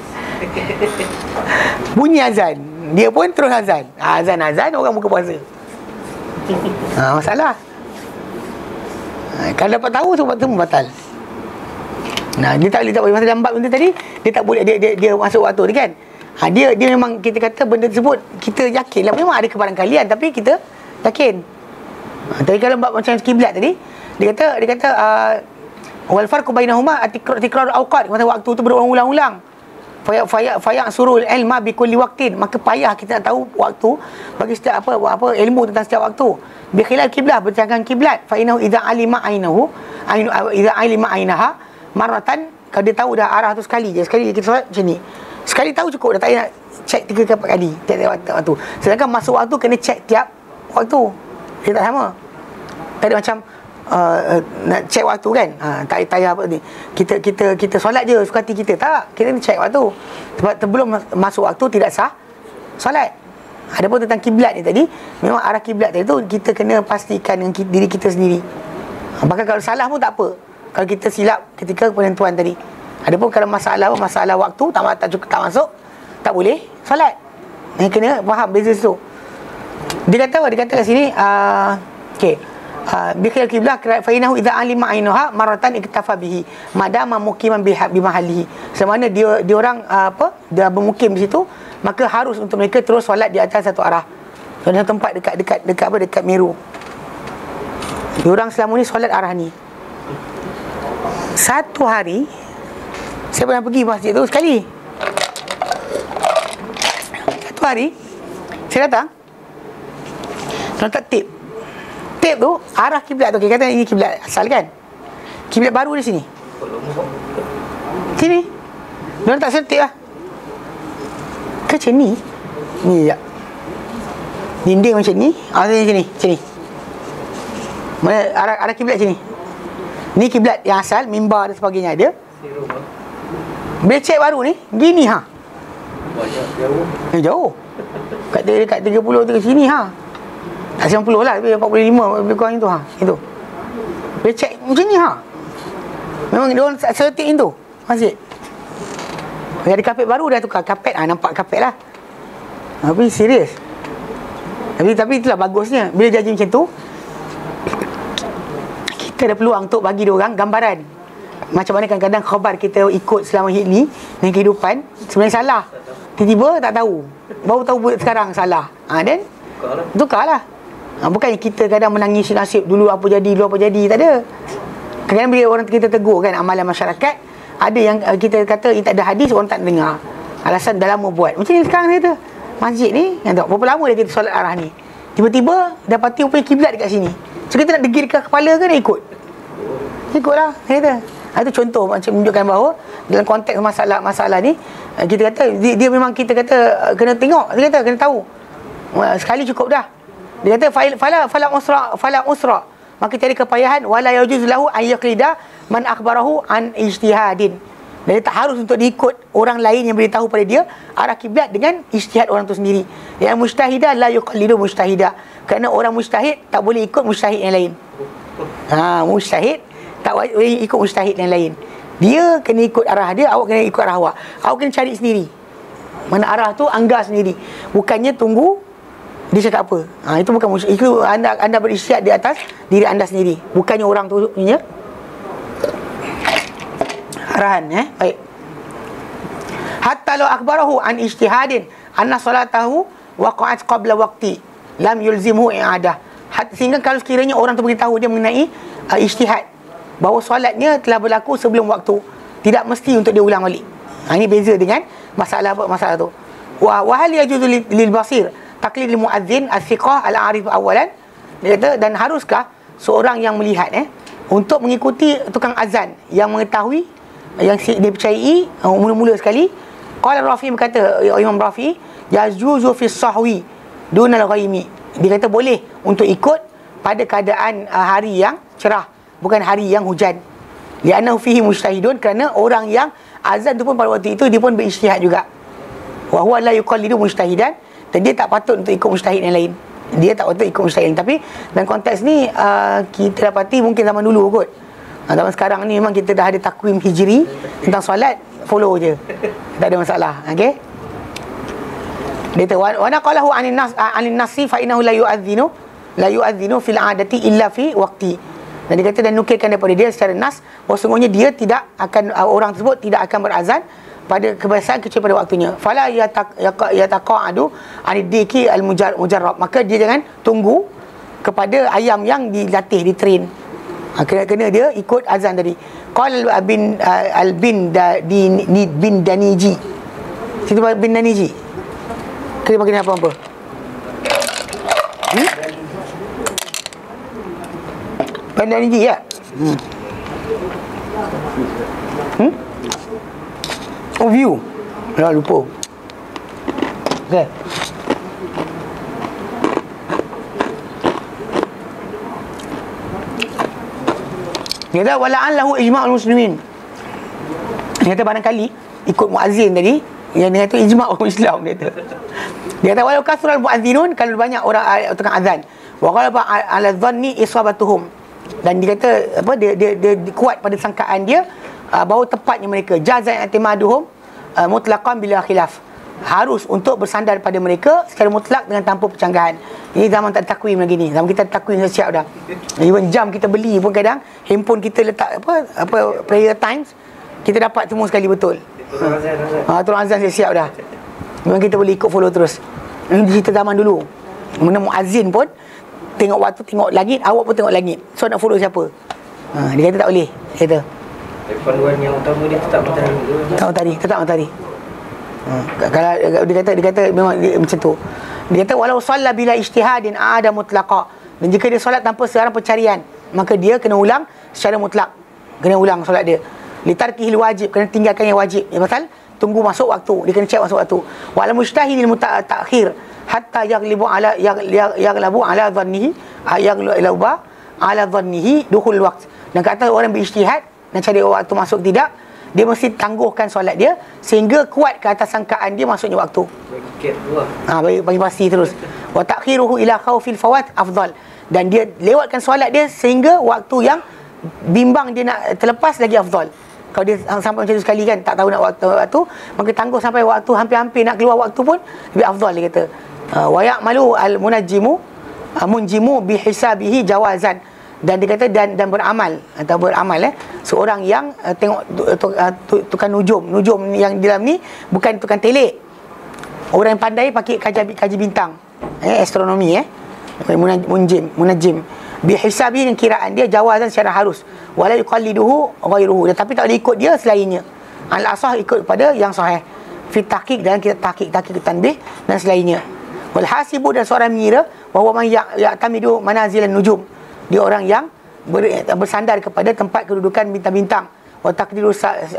Bunyi azan, dia pun terus azan. Ha, azan-azan orang buka puasa. Ha, masalah. Ha, kalau dapat tahu tu waktu batal. Nah, dia tak boleh tak boleh masa dalam bab benda tadi, dia tak boleh dia dia, dia masuk waktu dia kan. Ha, dia dia memang kita kata benda tersebut kita yakinlah memang ada kebarangkalian tapi kita yakin. Ha, tapi kalau bab macam kiblat tadi, dia kata dia kata uh, wal farqu bainahuma tikrar awqat, masa waktu tu berulang-ulang. Faya faya faya surul ilma bi kulli waqtin, maka payah kita nak tahu waktu bagi setiap apa apa ilmu tentang setiap waktu. Bi khilal kiblat, bercakap kiblat, fa innahu idza alima ainahu ainu idza alima ainaha maratan, kalau dia tahu dah arah tu sekali je, sekali kita solat macam ni. Sekali tahu cukup, dah tak payah nak check tiga ke empat kali tiap-tiap waktu. Sedangkan masuk waktu kena check tiap waktu. Dia tak sama. Tak ada macam uh, uh, nak check waktu kan. Ha, tak payah apa ni. Kita kita kita solat je suka hati kita. Tak, kita kena check waktu. Sebab sebelum masuk waktu tidak sah solat. Adapun tentang kiblat ni tadi, memang arah kiblat tadi tu kita kena pastikan dengan diri kita sendiri. Ha, bahkan kalau salah pun tak apa. Kalau kita silap ketika penentuan tadi. Adapun kalau masalah masalah waktu tak tak cukup tak masuk, tak boleh solat. Ni kena faham beza tu. Dia kata apa? Dia kata kat sini uh, okey. Uh, bi khil qiblah fa inahu idza alima ainuha maratan iktafa bihi madama muqiman bi mahallihi. Semana dia dia orang uh, apa? Dia bermukim di situ, maka harus untuk mereka terus solat di atas satu arah. So, satu tempat dekat dekat dekat apa? Dekat Meru. Dia orang selama ni solat arah ni. Satu hari saya pernah pergi masjid tu sekali. Satu hari saya datang, letak tip. Tip tu arah kiblat tu. Okay, kata ini kiblat asal kan. Kiblat baru di sini. Sini. Dia letak sini tip lah. Macam ni. Ni je. Dinding macam ni. Ah, sini sini, sini. Mana arah arah kiblat sini. Ni kiblat yang asal, mimbar dan sebagainya ada. Becek baru ni gini ha. Banyak jauh. Eh, jauh. Kat dekat tiga puluh tu ke sini ha. Tak sembilan puluh lah, tapi empat puluh lima lebih kurang itu ha. Itu. Becek macam ni ha. Memang dia orang seletik itu masjid. Ada kapet baru dah tukar kapet ah, nampak kapet lah. Tapi serius. Tapi tapi itulah bagusnya bila jadi macam tu, kita ada peluang untuk bagi dia orang gambaran macam mana kadang-kadang khabar kita ikut selama hidup ni dengan kehidupan sebenarnya salah. Tiba-tiba tak tahu. Baru tahu sekarang salah. Ha, dan tukarlah. Ha, bukannya kita kadang menangis nasib dulu apa jadi, dulu apa jadi, tak ada. Kadang-kadang bila orang kita tegur kan amalan masyarakat, ada yang uh, kita kata ini tak ada hadis, orang tak dengar. Alasan dah lama buat. Macam ni sekarang ni kata, masjid ni, yang tahu berapa lama dah kita solat arah ni. Tiba-tiba dapati rupanya kiblat dekat sini. So kita nak degilkan kepala ke nak ikut? Ikutlah, kata. Itu contoh macam menunjukkan bahawa dalam konteks masalah-masalah ni, kita kata dia, dia memang kita kata kena tengok, dia kata kena tahu. Sekali cukup dah. Dia kata fala fala usra fala usra, maka cari kepayahan wala yajuz lahu an yaqlida man akhbarahu an ijtihadin. Dia tak harus untuk diikut orang lain yang beritahu pada dia arah kiblat dengan ijtihad orang tu sendiri. Yang mujtahidah la yuqallidu mujtahidah. Kerana orang mujtahid tak boleh ikut mujtahid yang lain. Ha, mujtahid tak boleh ikut mujtahid yang lain. Dia kena ikut arah dia, awak kena ikut arah awak. Awak kena cari sendiri. Mana arah tu, anggar sendiri. Bukannya tunggu dia cakap apa. Ha, itu bukan mujtahid. Itu anda anda berijtihad di atas diri anda sendiri. Bukannya orang tu punya arahan, eh? Baik. Hatta law akhbarahu an ijtihadin anna salatahu waqa'at qabla waqti lam yulzimhu i'adah. Sehingga kalau sekiranya orang tu beritahu dia mengenai uh, ijtihad bahawa solatnya telah berlaku sebelum waktu, tidak mesti untuk dia ulang balik. Ha, ini beza dengan masalah masalah tu. Wa wa hal yajuzu lil basir taqlid al muadzin as-siqah al-arif awalan. Dia kata, dan haruskah seorang yang melihat eh untuk mengikuti tukang azan yang mengetahui, yang dipercayai uh, mula-mula sekali. Qala Rafi berkata, Imam Rafi, yajuzu fi sahwi dunal ghaimi. Dia kata boleh untuk ikut pada keadaan uh, hari yang cerah, bukan hari yang hujan. Li'annahu fihi mujtahidun, kerana orang yang azan tu pun pada waktu itu dia pun berijtihad juga. Wa huwa la yuqallidu mujtahidan, dan dia tak patut untuk ikut mujtahid yang lain. Dia tak patut ikut mujtahid. Tapi dalam konteks ni uh, kita dapati mungkin zaman dulu kot. Uh, zaman sekarang ni memang kita dah ada takwim hijri tentang solat, follow je. Tak ada masalah. Okey. Dia kata wa naqalahu anin nas anin nasi fa innahu la yu'adhdhinu la yu'adhdhinu fil 'adati illa fi waqti. Dan dia kata dan nukilkan daripada dia secara nas bahawa sungguhnya dia tidak akan uh, orang tersebut tidak akan berazan pada kebiasaan kecuali pada waktunya. Fala yataqa'adu anid-diki al-mujarrab. Maka dia jangan tunggu kepada ayam yang dilatih, ditrain. Ha, kena kena dia ikut azan tadi. Qala bin uh, al-bin da, di, di bin daniji. Situ bin daniji. Kena bagi apa-apa. Hmm? Bin daniji ya. Hmm. Hmm? Oh, view. Dah lupa. Okey. Dia kata wala'an lahu ijma'ul muslimin. Dia kata barangkali ikut muazzin tadi yang dia kata ijma' orang Islam, dia kata. Dia kata walau kasral muazzinun, kalau banyak orang uh, tukang azan. Wa qalaba ala dhanni isabatuhum. Dan dia kata apa dia dia, dia, dia kuat pada sangkaan dia uh, bahawa tepatnya mereka jazan i'timaduhum uh, mutlaqan bila khilaf. Harus untuk bersandar pada mereka secara mutlak dengan tanpa percanggahan. Ini zaman tak takwim lagi ni. Zaman kita takwim dah siap dah. Even jam kita beli pun kadang handphone kita letak apa apa prayer times kita dapat semua sekali betul. Ha, turun azan dah siap dah. Memang kita boleh ikut follow terus. Ini cerita zaman dulu. Mana muazzin pun tengok waktu, tengok langit, awak pun tengok langit. So nak follow siapa? Ha, dia kata tak boleh. Dia kata panduan yang utama dia tetap matahari. Tetap matahari, tetap matahari. Ha, kalau dia kata dia kata memang dia, macam tu. Dia kata walau shalla bila ijtihadin ada mutlaqa. Dan jika dia solat tanpa sebarang pencarian, maka dia kena ulang secara mutlak. Kena ulang solat dia. Litarkihil wajib, kena tinggalkan yang wajib. Ya pasal tunggu masuk waktu, dia kena cek masuk waktu. Wala mujtahidil mutaakhir hatta yaghlibu ala yaghlabu ala dhannihi yaghlibu ala dhannihi dukhul waqt. Dan kata orang berijtihad dan cari waktu masuk tidak, dia mesti tangguhkan solat dia sehingga kuat ke atas sangkaan dia masuknya waktu. Ha, bagi, bagi pasti terus. Wa ta'khiruhu ila khawfil fawat afdal. Dan dia lewatkan solat dia sehingga waktu yang bimbang dia nak terlepas lagi afdal. Kalau dia sampai macam tu sekali kan, tak tahu nak waktu, waktu maka tangguh sampai waktu hampir-hampir nak keluar waktu pun lebih afdal, dia kata. Wa ya'malu al-munajjimu munjimu bihisabihi jawazan. Dan dia kata dan dan beramal atau beramal eh seorang yang uh, tengok uh, tukang nujum nujum yang dalam ni bukan tukang telik, orang yang pandai pakai kaji kaji bintang, eh astronomi, eh munajim munajim bihisabi, dengan kiraan dia jawazan secara harus, wala yuqalliduhu ghairuhu, tapi tak boleh ikut dia selainnya. Al asah ikut pada yang sahih fi tahqiq, dan kita tahqiq tahqiq tanbih dan selainnya. Wal hasibu, dan seorang mengira bahawa man ya'tamidu manazilan nujum, dia orang yang ber, bersandar kepada tempat kedudukan bintang-bintang, wa taqdiru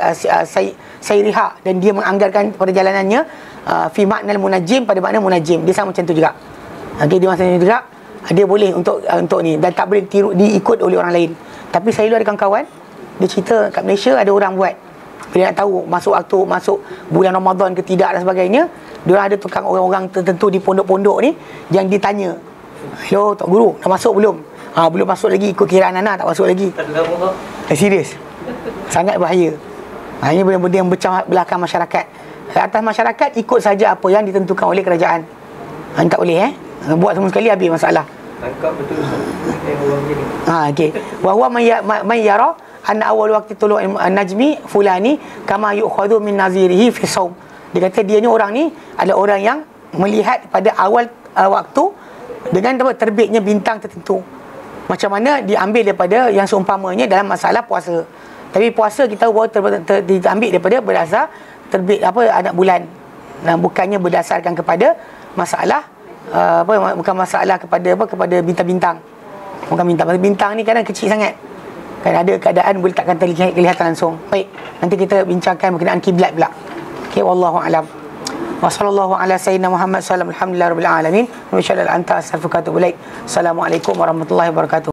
sayriha, dan dia menganggarkan perjalanannya uh, fi makna munajim, pada makna munajim, dia sama macam tu juga. Okey, dia macam tu juga, dia boleh untuk uh, untuk ni, dan tak boleh tiru diikut oleh orang lain. Tapi saya dulu ada kawan-kawan, dia cerita kat Malaysia ada orang buat, bila nak tahu masuk waktu, masuk bulan Ramadan ke tidak dan sebagainya, dia orang ada tukang orang-orang tertentu di pondok-pondok ni yang ditanya, hello Tok Guru, dah masuk belum? Ha, belum masuk lagi, ikut kiraan anak tak masuk lagi. Eh, serius. Sangat bahaya. Ha, ini benda-benda yang becah belakang masyarakat. Atas masyarakat ikut saja apa yang ditentukan oleh kerajaan. Ha, tak boleh eh. Buat semua sekali habis masalah. Tangkap betul orang gini. Ha, okey. Wa huwa may yara anna awal waqti tulu' an-najmi fulani kama yu'khadhu min nazirihi fi shaum. Dia kata dia ni, orang ni adalah orang yang melihat pada awal uh, waktu dengan terbitnya bintang tertentu. Macam mana diambil daripada yang seumpamanya dalam masalah puasa. Tapi puasa kita baru ter, ter, diambil daripada berdasar terbit apa anak bulan. Dan bukannya berdasarkan kepada masalah uh, apa bukan masalah kepada apa kepada bintang-bintang. Bukan bintang. Bintang ni kadang kecil sangat. Kan ada keadaan boleh takkan terlihat kelihatan langsung. Baik, nanti kita bincangkan berkenaan kiblat pula. Okey, wallahu a'lam. Wa sallallahu ala sayyidina Muhammad sallallahu alhamdulillah rabbil alamin. Wa syalla anta astaghfiruka wa atubu ilaik. Assalamualaikum warahmatullahi wabarakatuh.